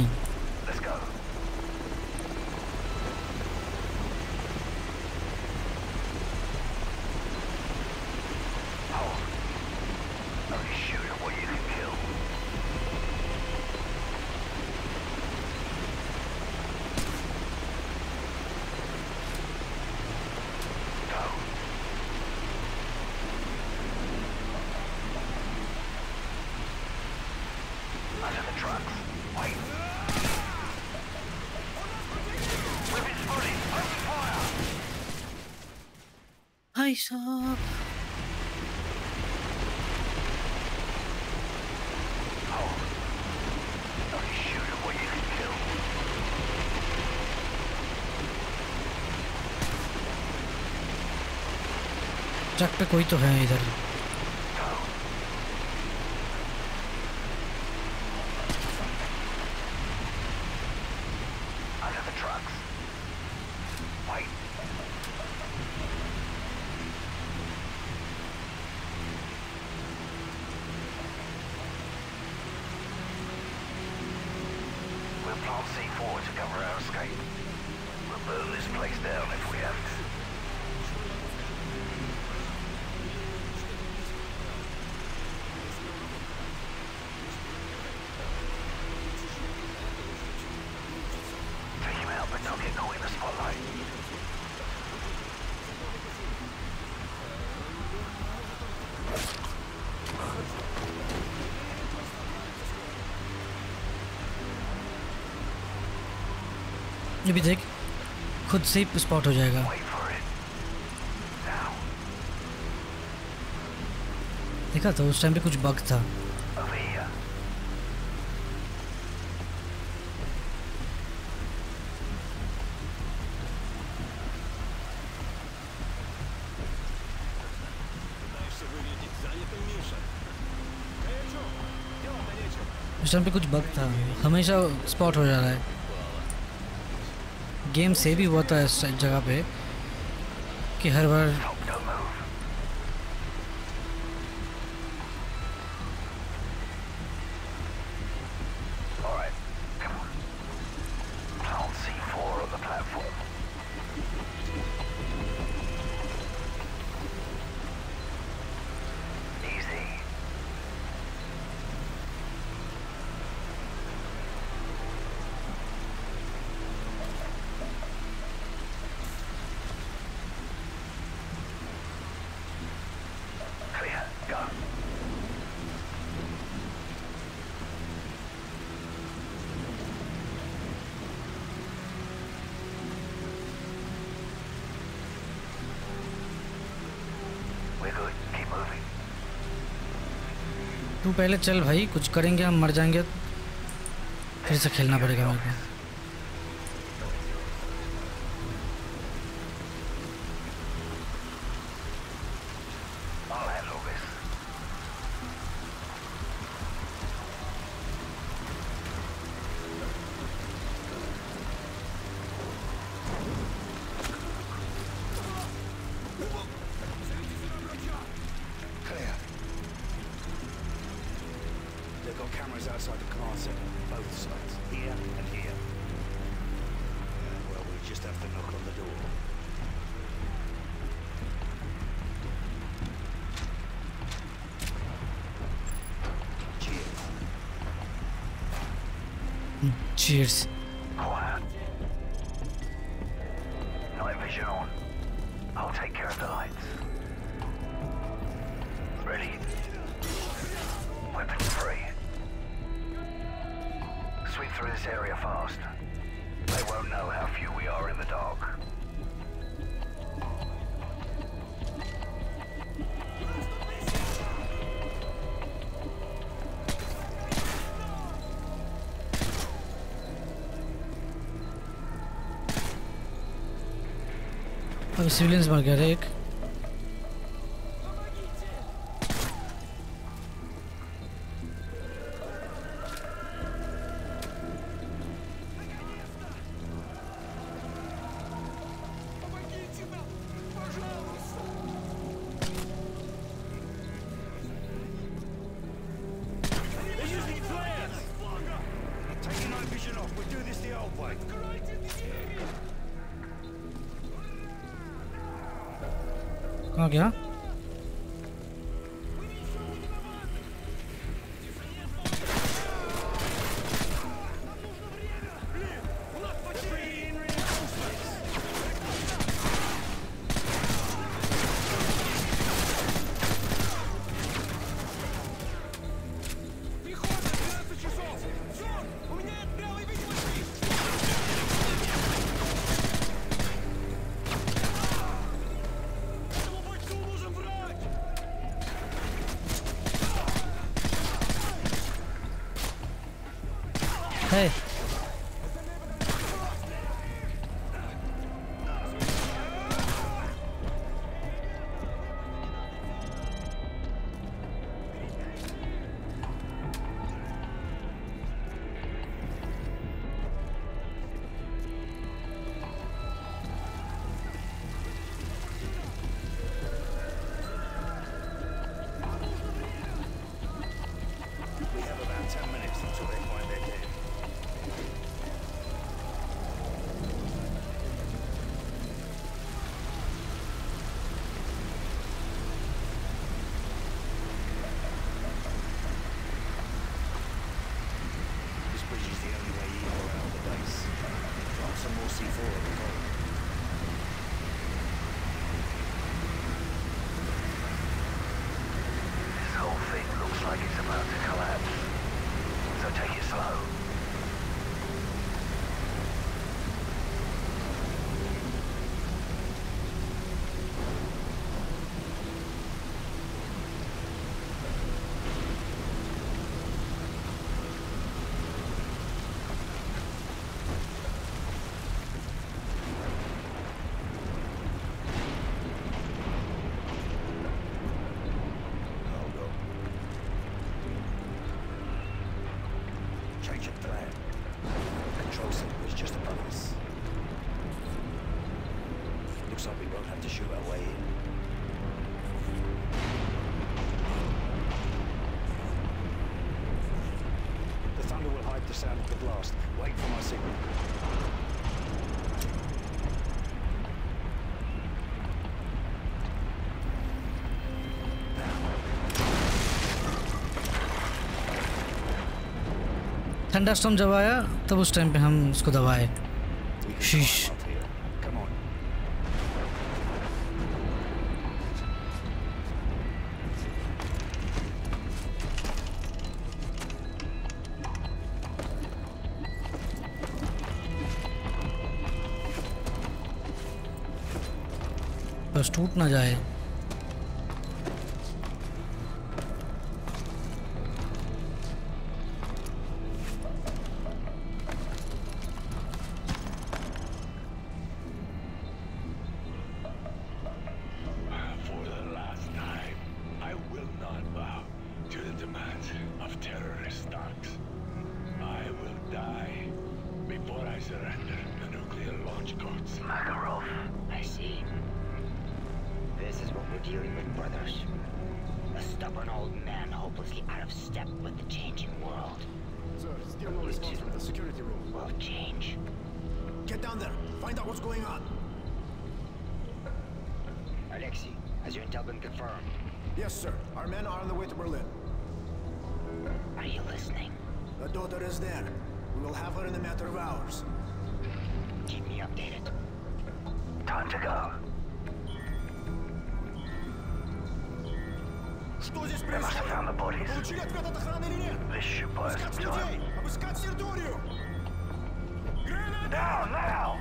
भाई साहब ट्रक पे कोई तो है इधर। Plant C four to cover our escape. We'll burn this place down if we have to. Take him out, but don't get caught in the spotlight. ये भी देख खुद से ही स्पॉट हो जाएगा। देखा तो उस टाइम पे कुछ बग था। उस टाइम पे कुछ बग था, हमेशा स्पॉट हो जा रहा है। गेम से भी हुआ था इस जगह पे कि हर बार तू पहले चल भाई, कुछ करेंगे हम मर जाएंगे, फिर से खेलना पड़ेगा मेरे को। Cheers. Quiet. Night vision on. I'll take care of the lights. Ready? Weapons free. Sweep through this area fast. They won't know how few we are in the dark. अब सिविलियंस मर गया रे एक। कहाँ गया? Hey. We have about ten minutes until they find their dead. is the only way in or out of the base. Plant some more C four at the top. This whole thing looks like it's about to collapse. So take it slow. Change of plan. Control center is just above us. Looks like we won't have to shoot our way in. The thunder will hide the sound of the blast. Wait for my signal. Thunderstorm जब आया तब उस time पे हम उसको दबाए। शीश। बस टूट ना जाए। Makarov, I see. This is what we're dealing with, brothers. A stubborn old man hopelessly out of step with the changing world. Sir, still no response from the security room. Will change. Get down there. Find out what's going on. Alexei, has your intel been confirmed? Yes, sir. Our men are on the way to Berlin. Are you listening? The daughter is there. We will have her in a matter of hours. Keep me updated. Time to go. Что здесь They must have found the bodies. Получили ответ от охраны или нет? This should buy us some Обыскать time. людей! Обыскать территорию! Now, now!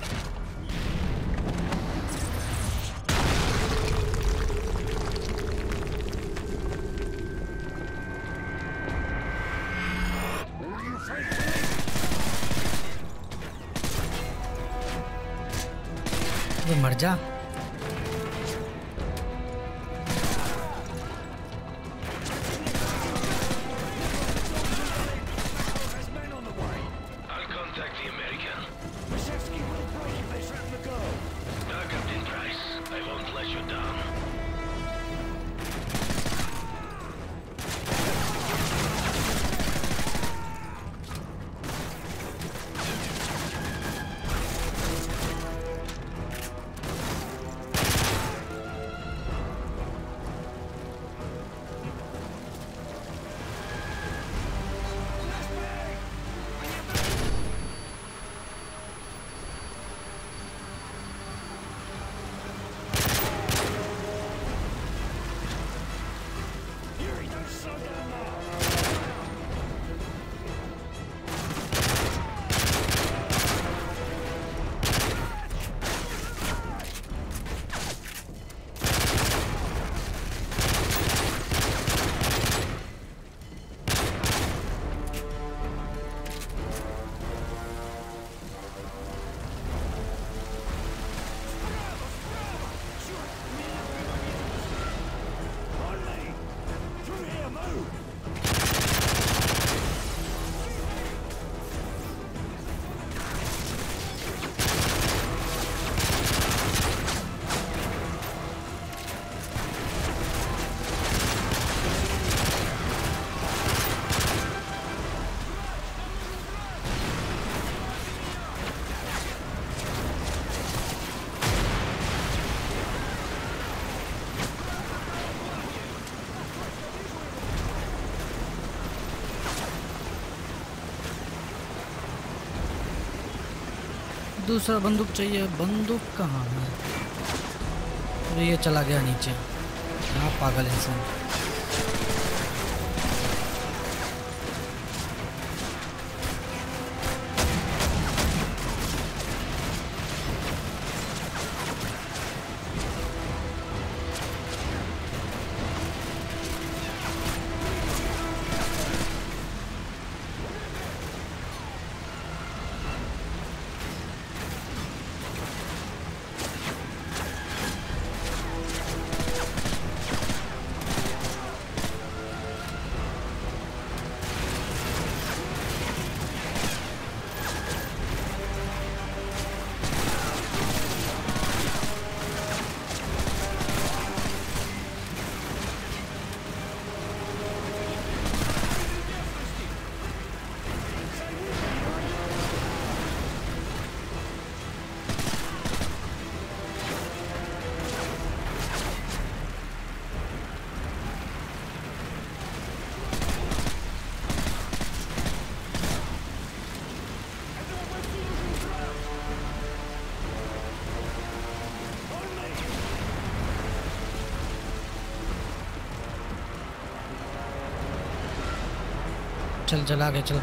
वो मर जा। Move! दूसरा बंदूक चाहिए। बंदूक कहाँ है? तो ये चला गया नीचे। हाँ पागल इंसान। चल चल आगे चल।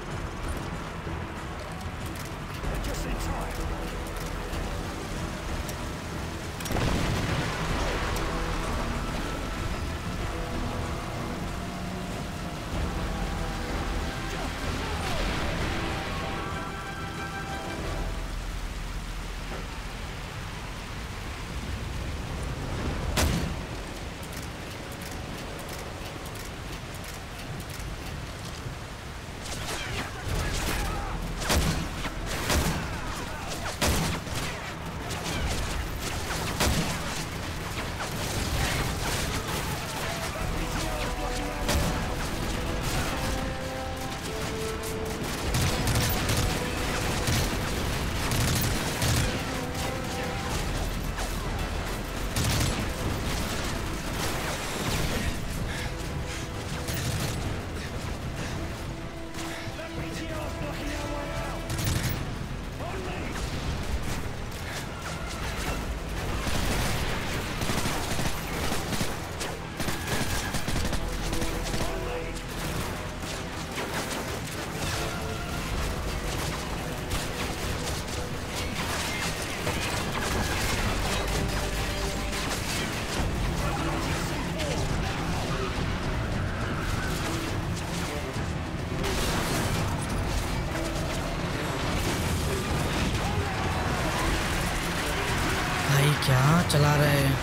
क्या चला रहे हैं?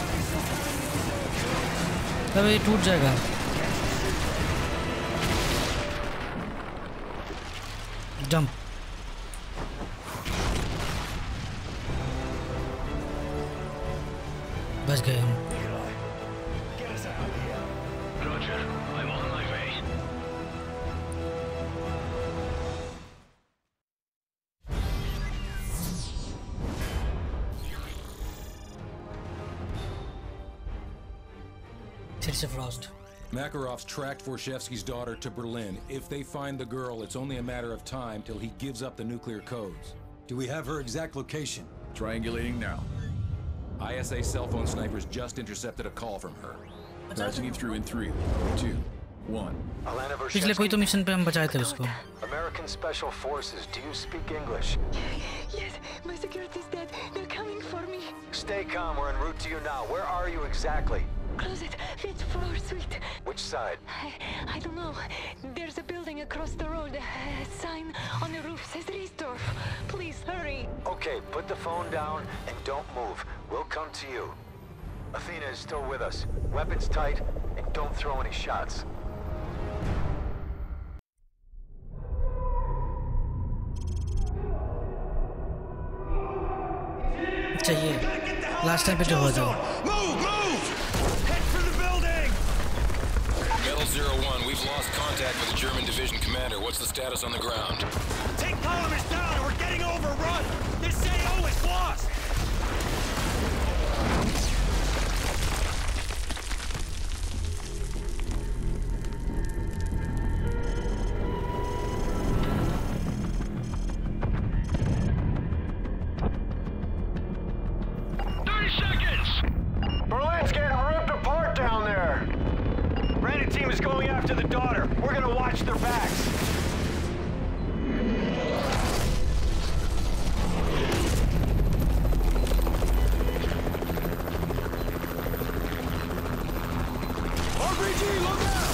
अब ये टूट जाएगा। जंप। बच गए हम। Frost. Makarov's tracked Vorshevsky's daughter to Berlin. If they find the girl, it's only a matter of time till he gives up the nuclear codes. Do we have her exact location? Triangulating now. I S A cell phone snipers just intercepted a call from her. Patching you through in three, two, one. पिछले कोई तो mission पे हम बचाए थे उसको. American Special Forces, do you speak English? Yes, my security's dead. They're coming for me. Stay calm, we're en route to you now. Where are you exactly? Closet, fifth floor suite. Which side? I, I don't know. There's a building across the road. A sign on the roof says Riesdorf. Please, hurry. Okay, put the phone down and don't move. We'll come to you. Athena is still with us. Weapons tight, and don't throw any shots. चाहिए last time पे जो हो जाओ. Metal zero one, we've lost contact with the German division commander. What's the status on the ground? Take polymers down or we're getting overrun! This A O is lost! to the daughter. We're gonna watch their backs. R P G, look out!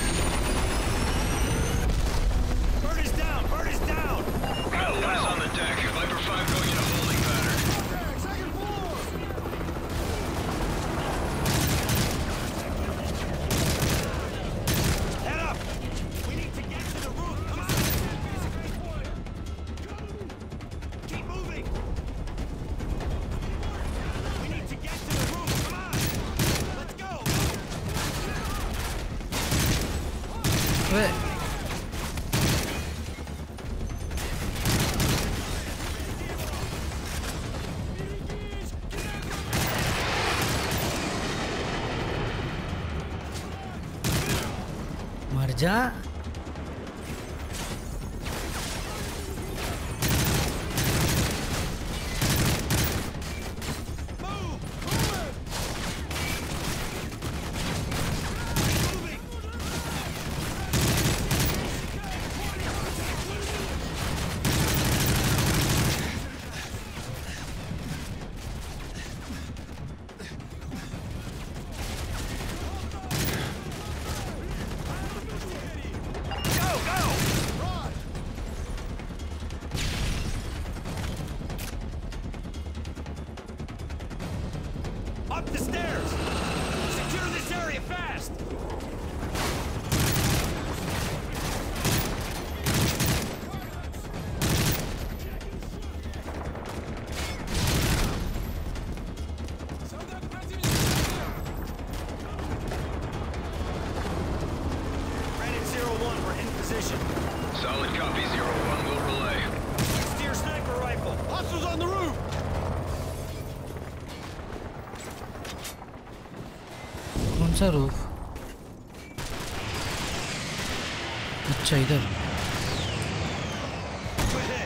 Bird is down! Bird is down! Got less on the deck. Viper five going into holding pattern. Second floor! Head up! We need to get to the roof! Come on! Keep moving! We need to get to the roof! Come on! Let's go! Wait. मर जा। Up the stairs! Secure this area fast! Granite zero one, we're in position. Solid copy, zero one will relay. Steer sniper rifle! Hostiles on the roof! कौन सा roof? अच्छा इधर। Good hit.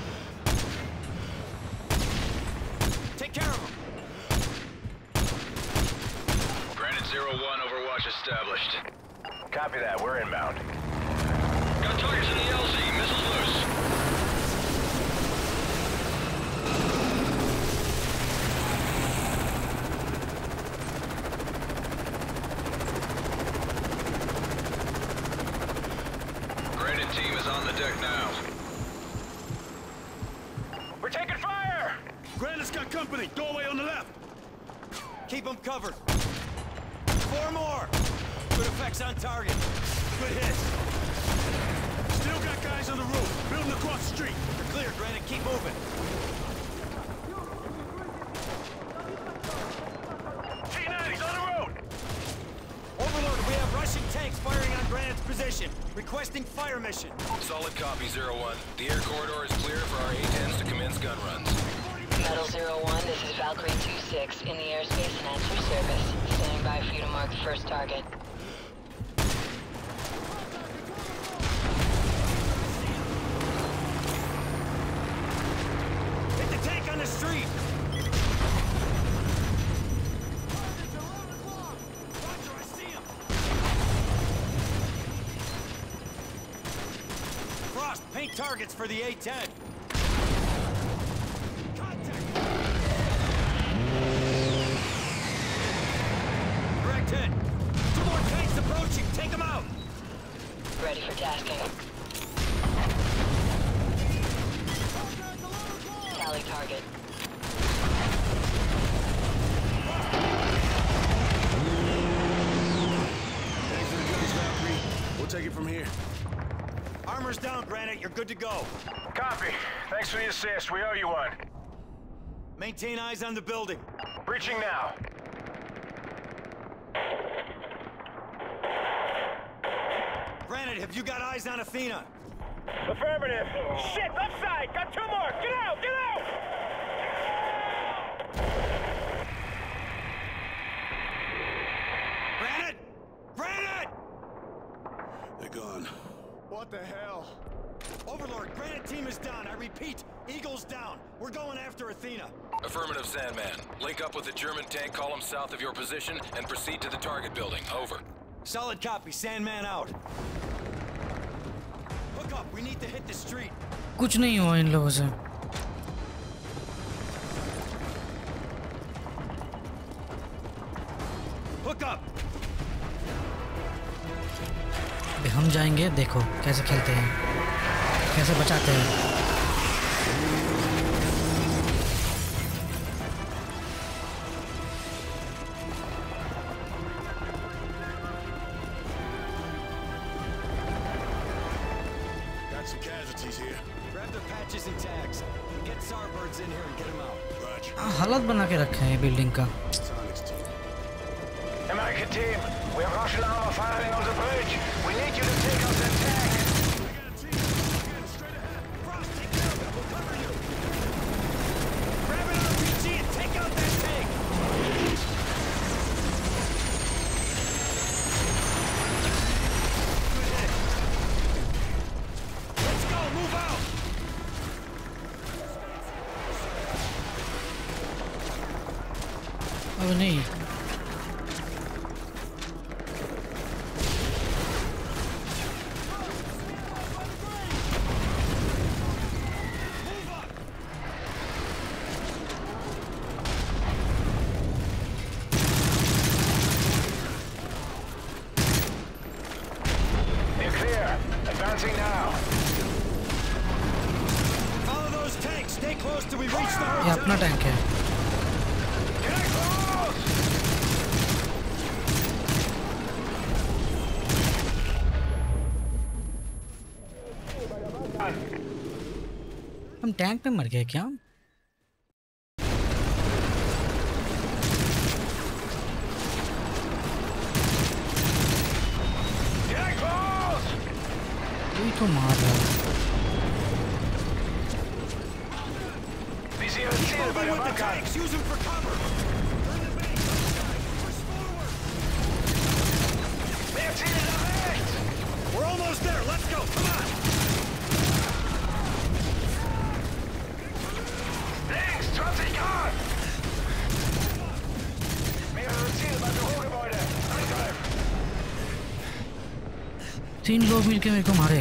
Take care of him. Granite zero one, overwatch established. Copy that. We're inbound. Got targets in the L Z, missiles loose. Granite team is on the deck now. We're taking fire! Granite's got company. Doorway on the left. Keep them covered. Four more. Good effects on target. Good hit. Still got guys on the roof. Building across the street. You're clear, Granite. Keep moving. T ninety's on the road. Overlord, we have Russian tanks firing on Granite's position. Requesting fire mission. Solid copy, zero one. The air corridor is clear for our A tens to commence gun runs. Metal zero one, this is Valkyrie two six in the airspace and answer service. Standing by for you to mark the first target. Hit the tank on the street! Roger, I see him! Frost, paint targets for the A ten. Correct hit. Two more tanks approaching. Take them out. Ready for tasking. Tally target. Thanks for the guns, Valkyrie. We'll take it from here. Armor's down, Granite. You're good to go. Copy. Thanks for the assist. We owe you one. Maintain eyes on the building. Breaching now. Granite, have you got eyes on Athena? Affirmative. Shit, left side. Got two more. Get out, get out! Granite! Granite! They're gone. What the hell? Overlord, Granite team is down. I repeat, Eagle's down. We're going after Athena. Affirmative, Sandman. Link up with the German tank column south of your position and proceed to the target building. Over. Solid copy. Sandman out. Hook up. We need to hit the street. कुछ नहीं हुआ इन लोगों से। Hook up. अभी हम जाएंगे, देखो कैसे खेलते हैं, कैसे बचाते हैं। हालत बना के रखे हैं बिल्डिंग का। American team, we have Russian armor firing on the bridge. We need you to take out that tank. Grab an R P G and take out that tank. Let's go, move out. अब नहीं, You're clear. Advancing now. Follow those tanks. Stay close till we reach the ये hotel. अपना tank है। Get close! हम tank में मर गए क्या? Get close! कोई तो मार रहा है। We see a seal by With the the tanks, use them for cover. Mehr Ziele nach rechts! We're almost there. Let's go. Come on. Links, zwanzig Grad! Mehrere Ziele beim Bürogebäude. Angreifen! तीन लोग मिलके मेरे को मारे।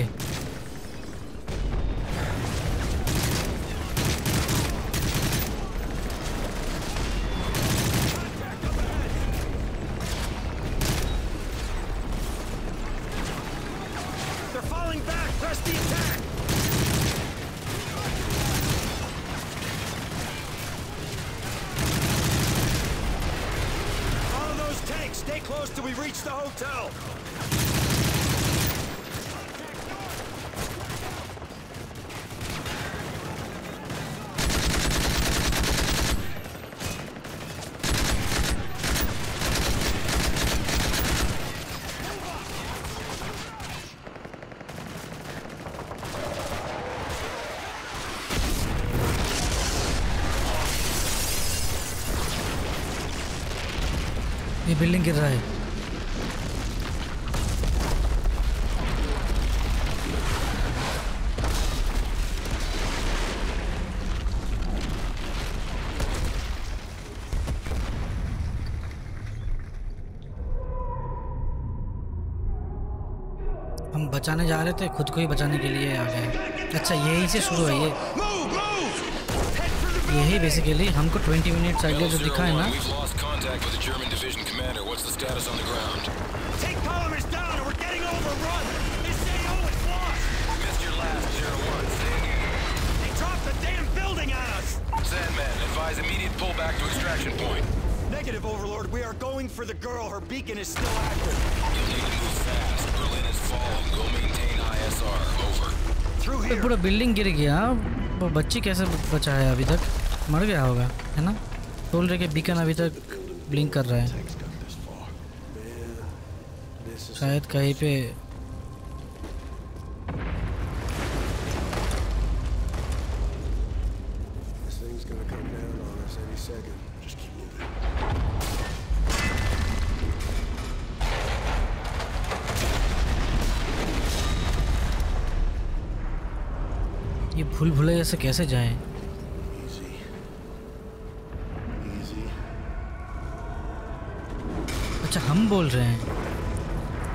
They're falling back. Press the attack. Follow those tanks. Stay close till we reach the hotel. ये building गिर रहा है। हम बचाने जा रहे थे, खुद को ही बचाने के लिए आ गए। अच्छा यही से शुरू है ये, यही बेसिकली हमको बीस मिनट चाहिए जो दिखा है ना। We've lost contact with the German division commander. What's the status on the ground? Take columns down or we're getting overrun. This A O is lost. Missed your last, zero one. Stay near. They dropped the damn building on us. Sandman, advise immediate pullback to extraction point. Negative, Overlord. We are going for the girl. Her beacon is still active. You'll need to move fast. Berlin is falling. Go maintain I S R. Over. Through ये here. पूरा building गिर गया, वो बच्ची कैसे बचा है? अभी तक मर गया होगा, है ना? बोल रहे कि बीकन अभी तक ब्लिंक कर रहा है, शायद कहीं पे। ये भूल भुलैया से कैसे जाएं? अच्छा हम बोल रहे हैं,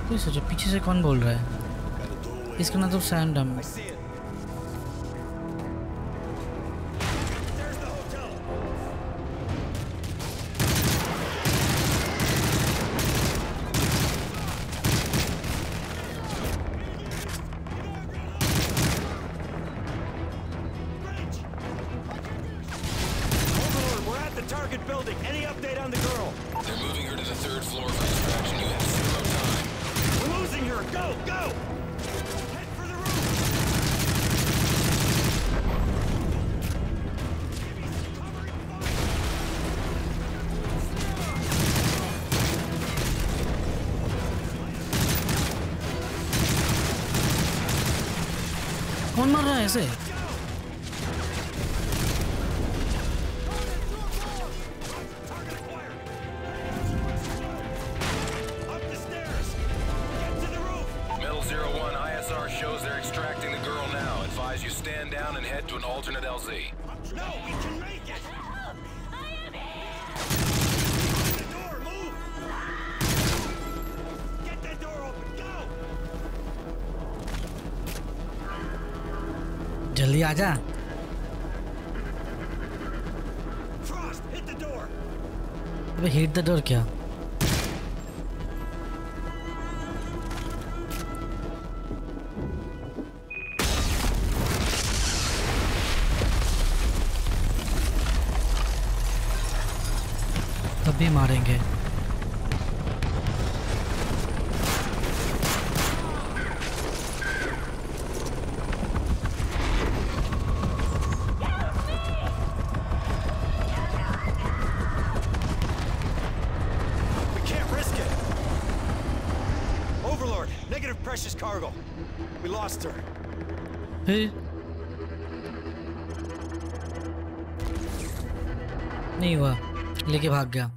ये सोचो पीछे से कौन बोल रहा है? इसका नाम तो सैंडम। Target building. Any update on the girl? They're moving her to the third floor for extraction. You have zero time. We're losing her. Go, go! Head for the roof. कौन मर रहा है ऐसे? Shows they're extracting the girl now. Advise you stand down and head to an alternate L Z. No, we can make it! I am here! The door, move! Get that door open, go! जल्दी आजा। Frost, hit the door! अबे hit the door क्या? भी मारेंगे। We can't risk it. Overlord, negative precious cargo. We lost her. फिर नहीं हुआ, लेके भाग गया।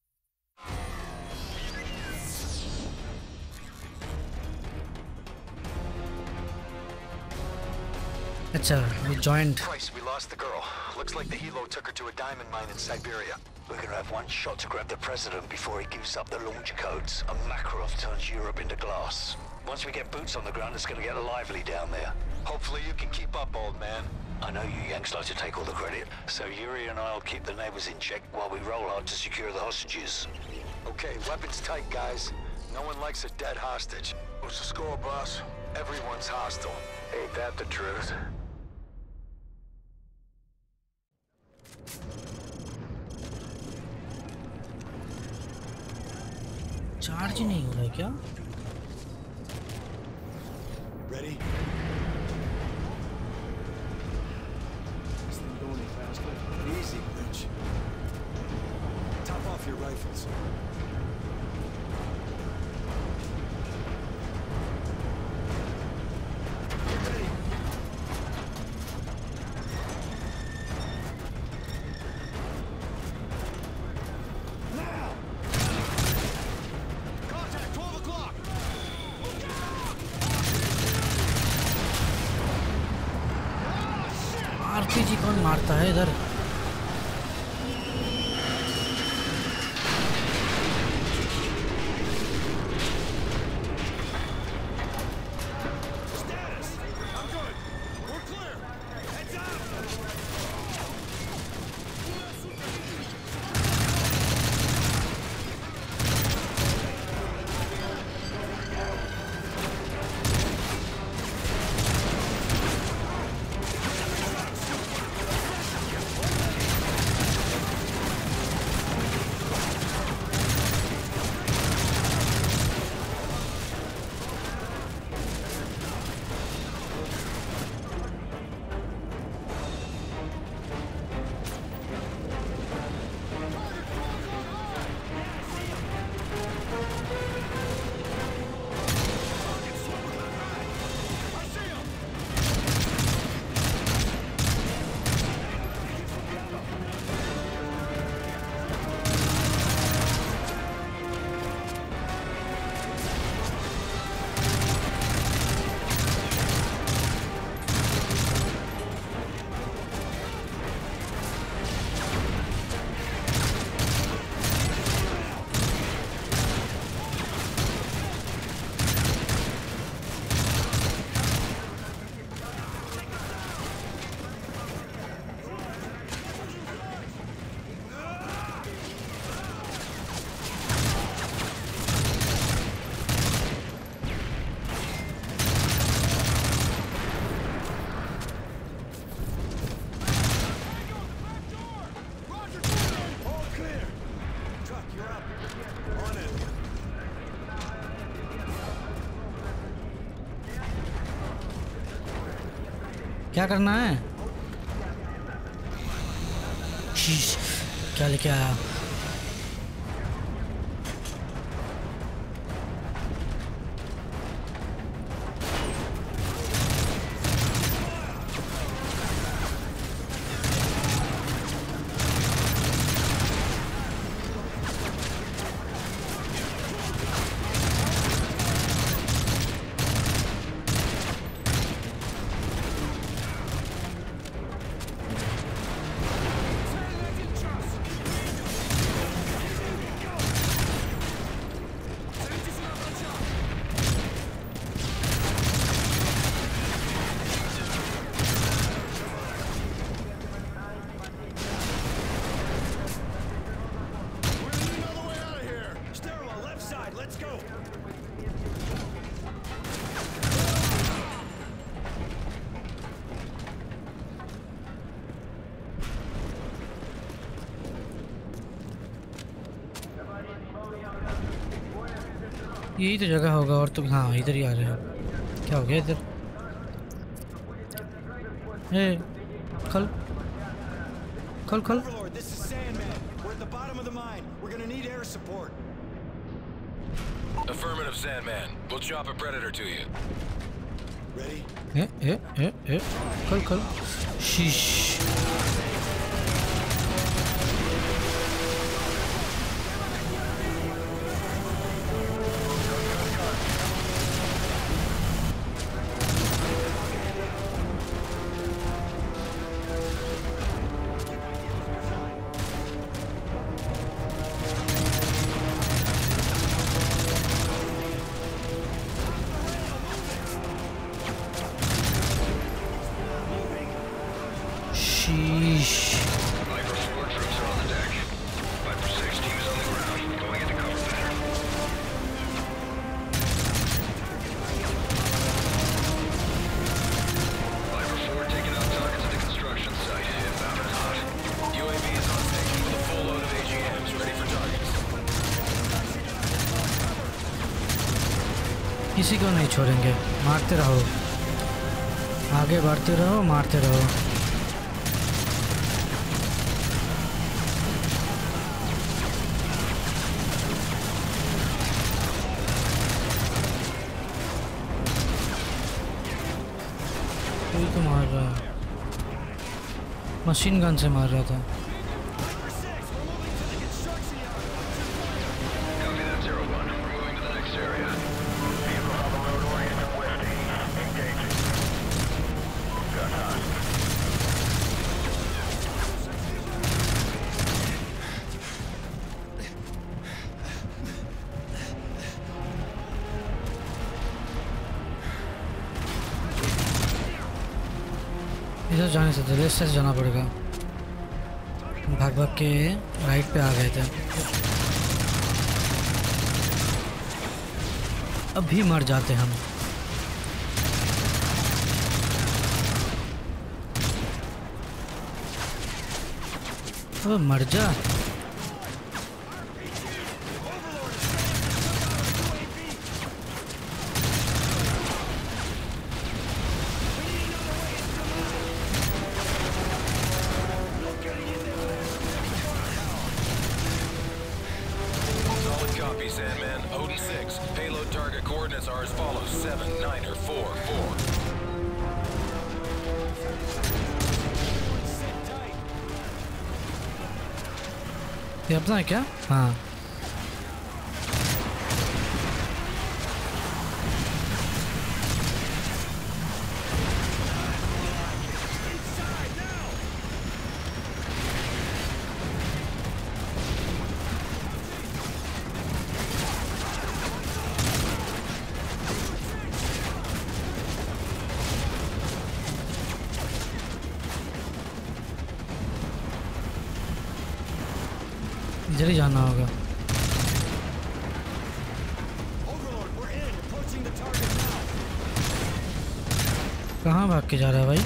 अच्छा, we joined. Twice we lost the girl. Looks like the helo took her to a diamond mine in Siberia. We're gonna have one shot to grab the president before he gives up the launch codes, and Makarov turns Europe into glass. Once we get boots on the ground, it's gonna get lively down there. Hopefully you can keep up, old man. I know you Yanks like to take all the credit, so Yuri and I'll keep the neighbors in check while we roll hard to secure the hostages. Okay, weapons tight, guys. No one likes a dead hostage. What's the score, boss? Everyone's hostile. Ain't that the truth? Charge नहीं हो रहा है क्या? Ready? This thing going any faster? Easy, bitch. Top off your rifles. Get ready. Now! Contact, twelve o'clock! RPG कौन मारता है इधर? क्या करना है? शीश, क्या लेके आया? यही तो जगह होगा और तो हाँ इधर ही आ रहे हैं। क्या हो गया इधर? ए, खल खल खल This is Sandman. We're at the bottom of the mine. We're gonna need air support. Affirmative, Sandman. We'll chop a predator to you. Ready? ए ए ए ए खल खल शीश। किसी को नहीं छोड़ेंगे, मारते रहो, आगे बढ़ते रहो, मारते रहो। कोई तो मार रहा है, मशीन गन से मार रहा था। इधर जाने से तो लेफ्ट से जाना पड़ेगा। भाग भाग के राइट पे आ गए थे। अभी मर जाते हम। अब मर जा। ये अपना है क्या? हाँ इधर ही जाना होगा। कहाँ भाग के जा रहा है भाई?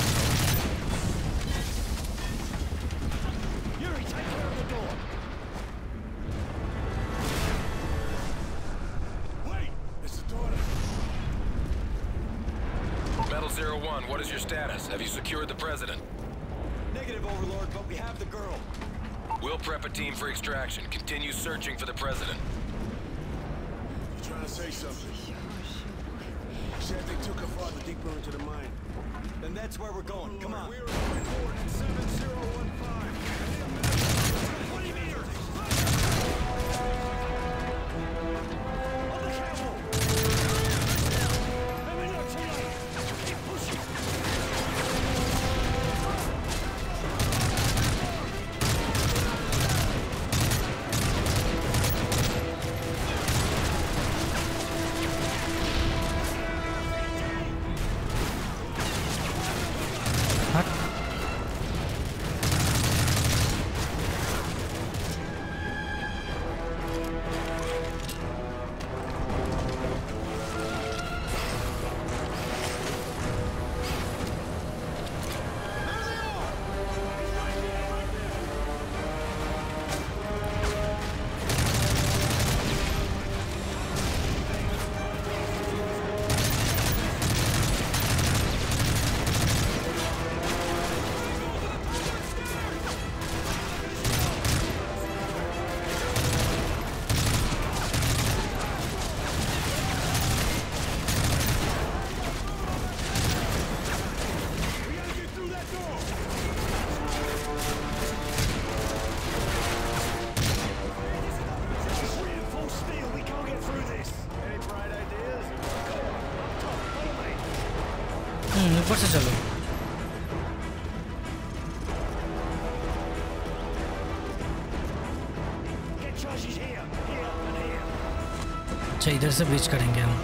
Metal zero one, what is your status? Have you secured the president? Negative, Overlord, but we have the girl. We'll prep a team for extraction. Continue searching for the president. You trying to say something? Said they took her farther deeper into the mine. Then that's where we're going. Come on. We're on board at seven zero one five. twenty meters. On the camel. Maybe not too late. Keep pushing. ऊपर से चलो। अच्छा इधर से breach करेंगे हम।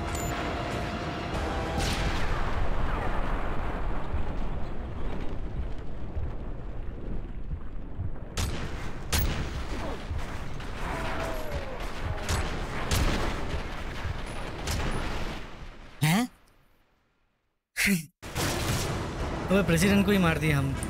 अबे president को ही मार दिया हम।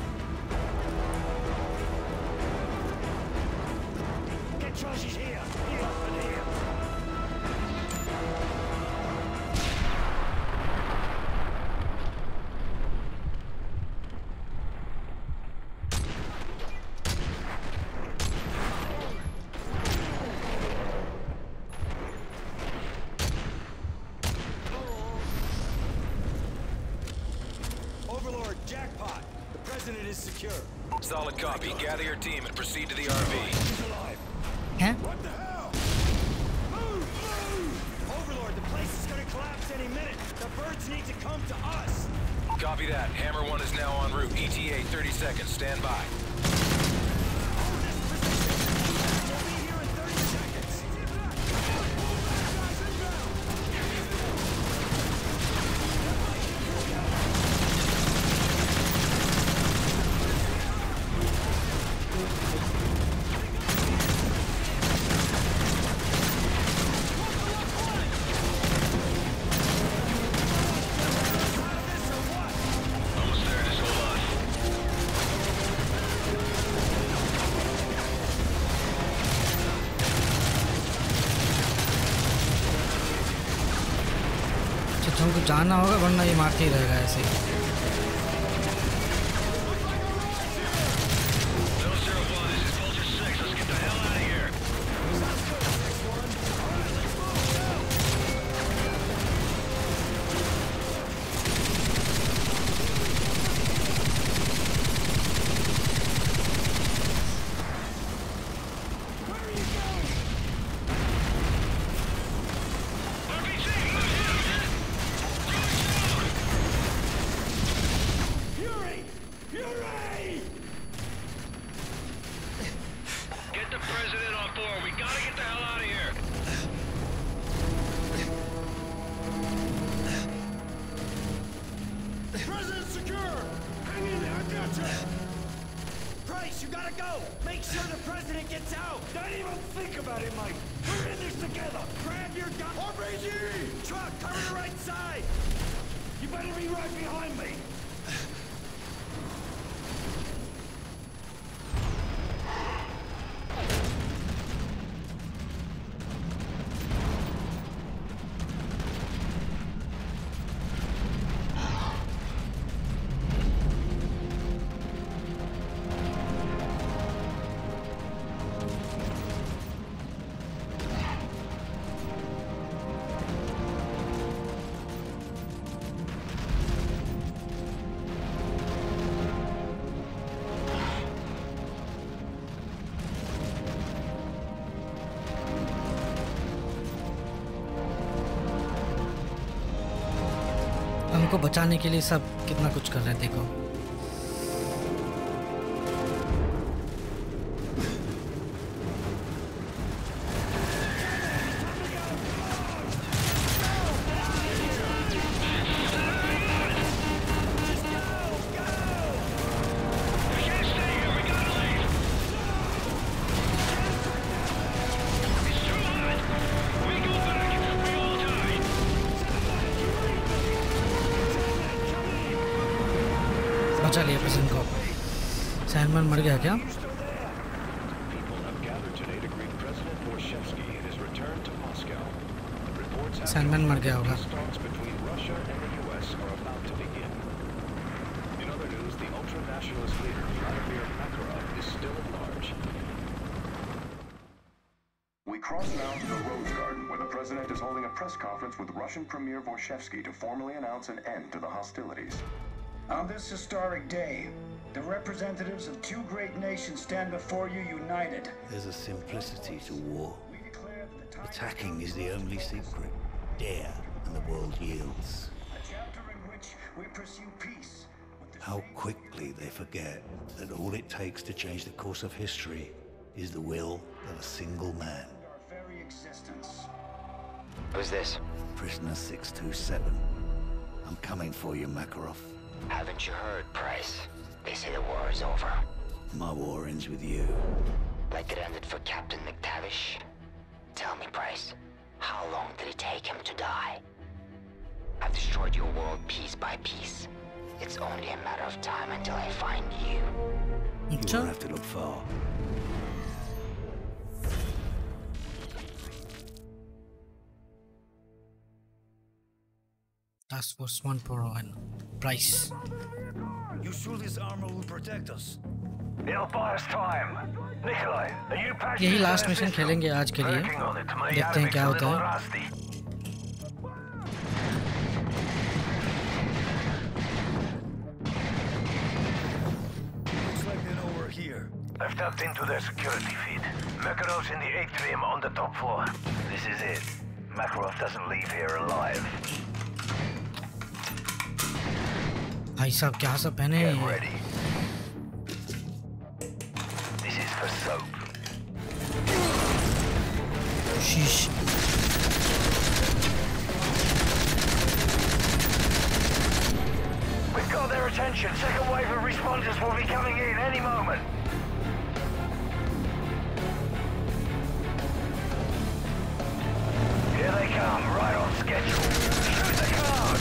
Solid copy. Gather your team and proceed to the R V. Huh? What the hell? Move! Move! Overlord, the place is gonna collapse any minute. The birds need to come to us. Copy that. Hammer one is now en route. E T A thirty seconds. Stand by. हमको जाना होगा वरना ये मारते ही रहेगा ऐसे ही। हमको बचाने के लिए सब कितना कुछ कर रहे हैं देखो। बचा लिया प्रेसिडेंट को। सैंडमैन मर गया क्या? सैंडमैन मर गया होगा। We cross now to the Rose Garden, where the president is holding a press conference with Russian Premier Vorshevsky to formally announce an end to the hostilities. On this historic day, the representatives of two great nations stand before you united. There's a simplicity to war. Attacking is the only secret. Dare, and the world yields. A chapter in which we pursue peace. How quickly they forget that all it takes to change the course of history is the will of a single man. Our very existence. Who's this? Prisoner six two seven. I'm coming for you, Makarov. Haven't you heard, Price? They say the war is over. My war ends with you. Like it ended for Captain McTavish? Tell me, Price, how long did it take him to die? I've destroyed your world piece by piece. It's only a matter of time until I find you. You won't have to look far. Task Force one Pro and Price. You sure this armor will protect us? It'll buy us time. Nikolai, are you patching? यही last mission खेलेंगे आज के लिए। देखते हैं क्या होता है। Looks like they know we're here. I've tapped into their security feed. Makarov's in the atrium on the top floor. This is it. Makarov doesn't leave here alive. भाई साहब क्या सब पहने हैं? Get ready. This is for soap. Sheesh. We've got their attention. Second wave of responders will be coming in any moment. Here they come, right on schedule. Shoot the card.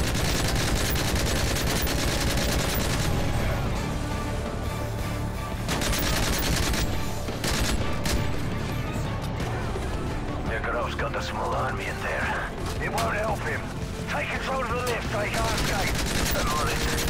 Nikorov's got a small army in there. It won't help him. Take control of the lift so he can't escape. I'm on it.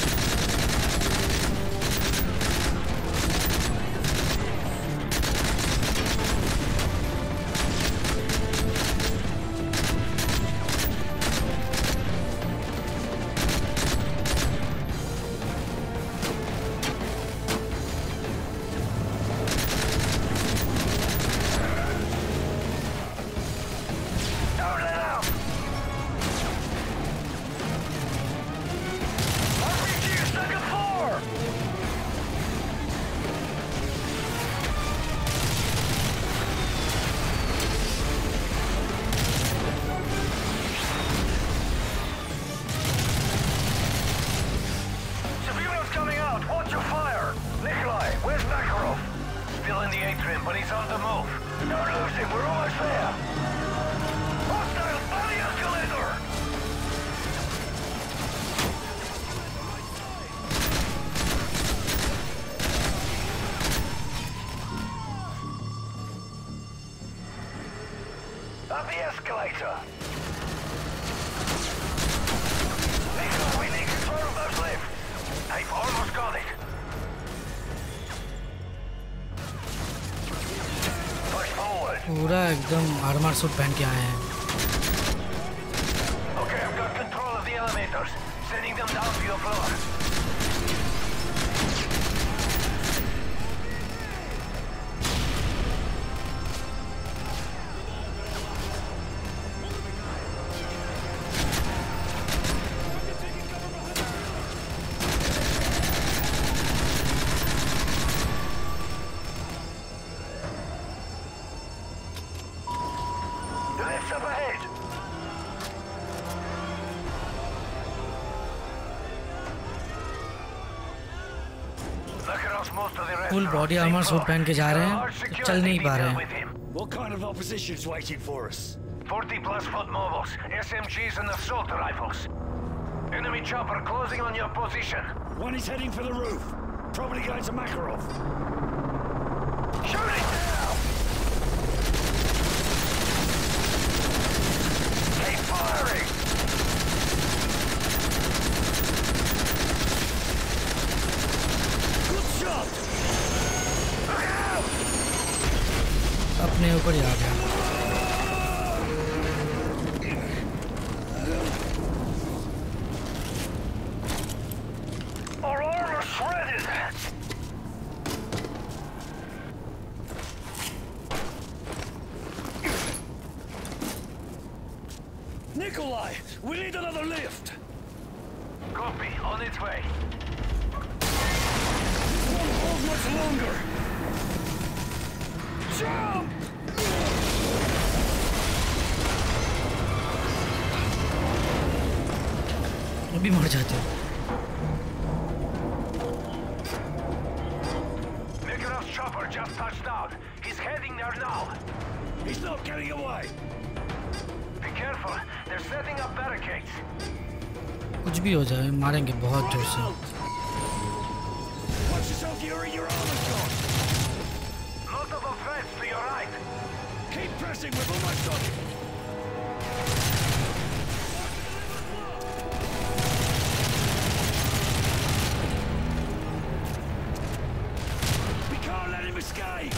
Up the escalator! Nico, we need control of those lifts! I've almost got it! Push forward! पूरा एकदम armour suit पहन के आए हैं। Okay, I've got control of the elevators. Sending them down to your floor. Full body armour suit पहन के जा रहे हैं, चल नहीं पा रहे हैं। What kind of opposition's waiting for us? forty plus foot mobiles, S M Gs and assault rifles. Enemy chopper closing on your position. One is heading for the roof. Probably going to Makarov. Shoot it now! Keep firing! Good shot! Look out! अपने ऊपर ही आ गया। Our armor shredded! Nikolai, we need another lift. Copy, on its way. Won't hold much longer. Jump! अभी मर जाते हो। Makarov's chopper just touched down. He's heading there now. He's not getting away. Be careful, they're setting up barricades. कुछ भी हो जाए मारेंगे बहुत जोर से। Watch yourself, Yuri, your armor's gone. Multiple threats to your right. Keep pressing, we've almost got it. We can't let him escape.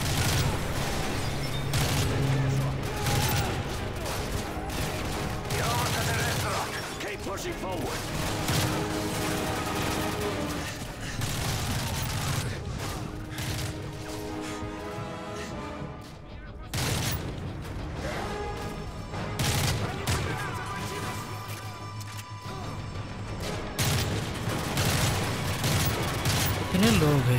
You're almost at the restaurant. Keep pushing forward. कितने लोग हैं?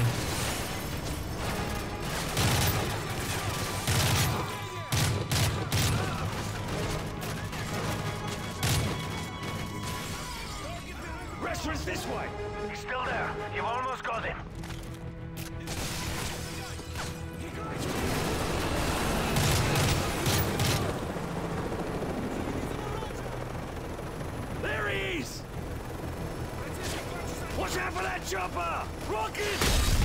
Restaurant's this way. He's still there. You've almost got him. There he is! Watch out for that chopper! Rocket!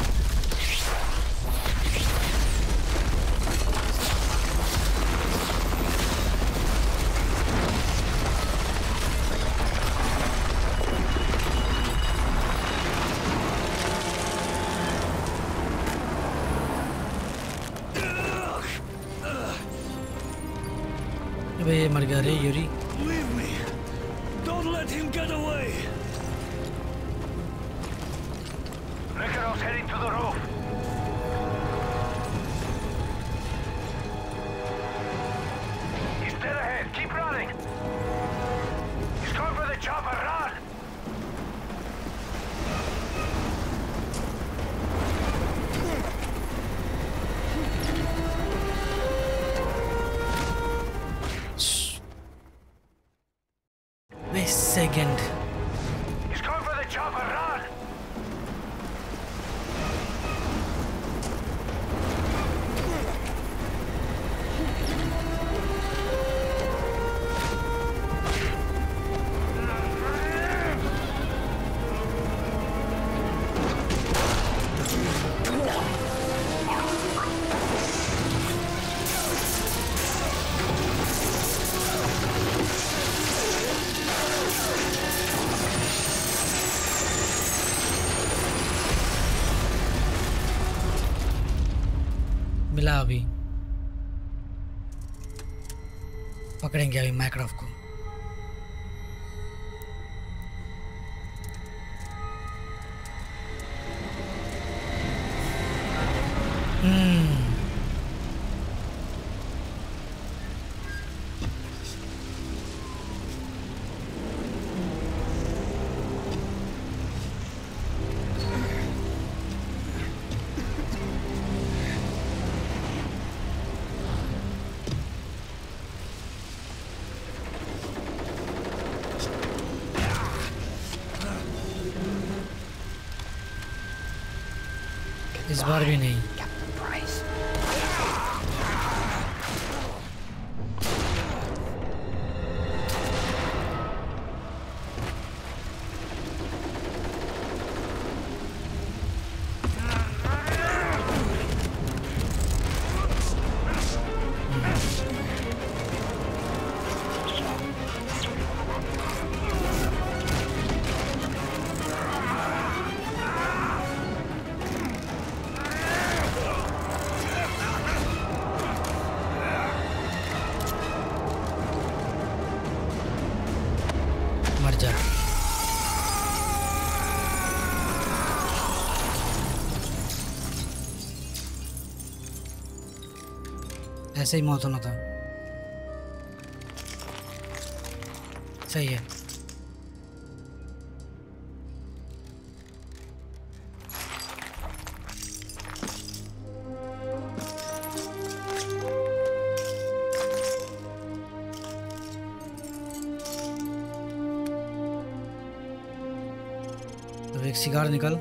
अबे ये मर गया रे Yuri. Leave me! Don't let him get away! Makarov's heading to the roof. He's dead ahead. Keep running. He's going for the chopper. Run! Wait a second. He's going for the chopper. Run! मिला अभी, पकड़ेंगे अभी मैकरॉफ को। हम्म इस बार भी नहीं। मर जा। ऐसे ही मौत होना था। सही है। अब एक सिगार निकल।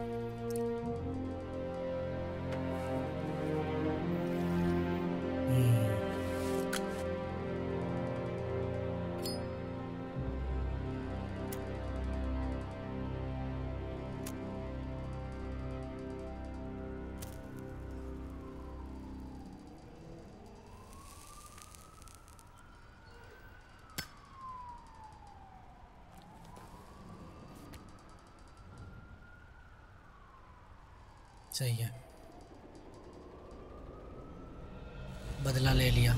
सही है, बदला ले लिया।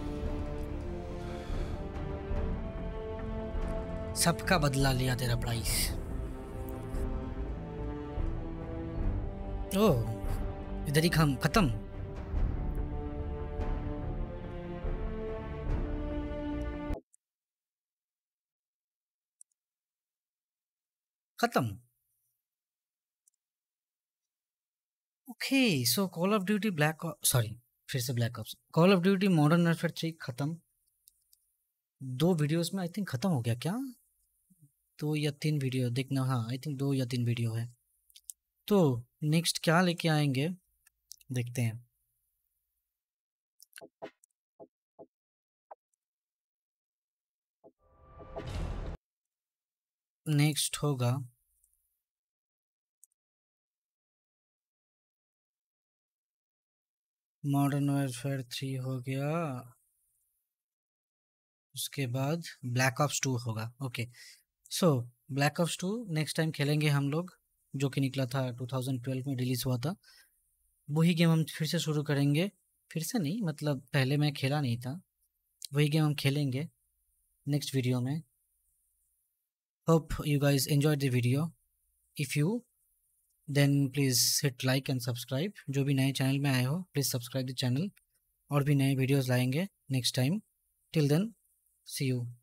सबका बदला लिया तेरा प्राइस। ओह, इधर ही खम खत्म। खत्म। Okay, so call of duty black sorry फिर से black ops call of duty modern warfare three खत्म। दो वीडियोस में आई थिंक खत्म हो गया क्या? दो या तीन वीडियो देखना। हाँ, आई थिंक दो या तीन वीडियो है। तो नेक्स्ट क्या लेके आएंगे देखते हैं। नेक्स्ट होगा मॉडर्न वॉरफेयर थ्री हो गया, उसके बाद ब्लैक ऑप्स टू होगा। Okay, so black ops two next time खेलेंगे हम लोग, जो कि निकला था टू थाउजेंड ट्वेल्व में रिलीज़ हुआ था। वही गेम हम फिर से शुरू करेंगे। फिर से नहीं, मतलब पहले मैं खेला नहीं था, वही गेम हम खेलेंगे नेक्स्ट वीडियो में। Hope you guys enjoyed the video. If you then please hit like and subscribe. जो भी नए चैनल में आए हो प्लीज़ सब्सक्राइब द चैनल। और भी नए वीडियोस लाएंगे next time. Till then see you.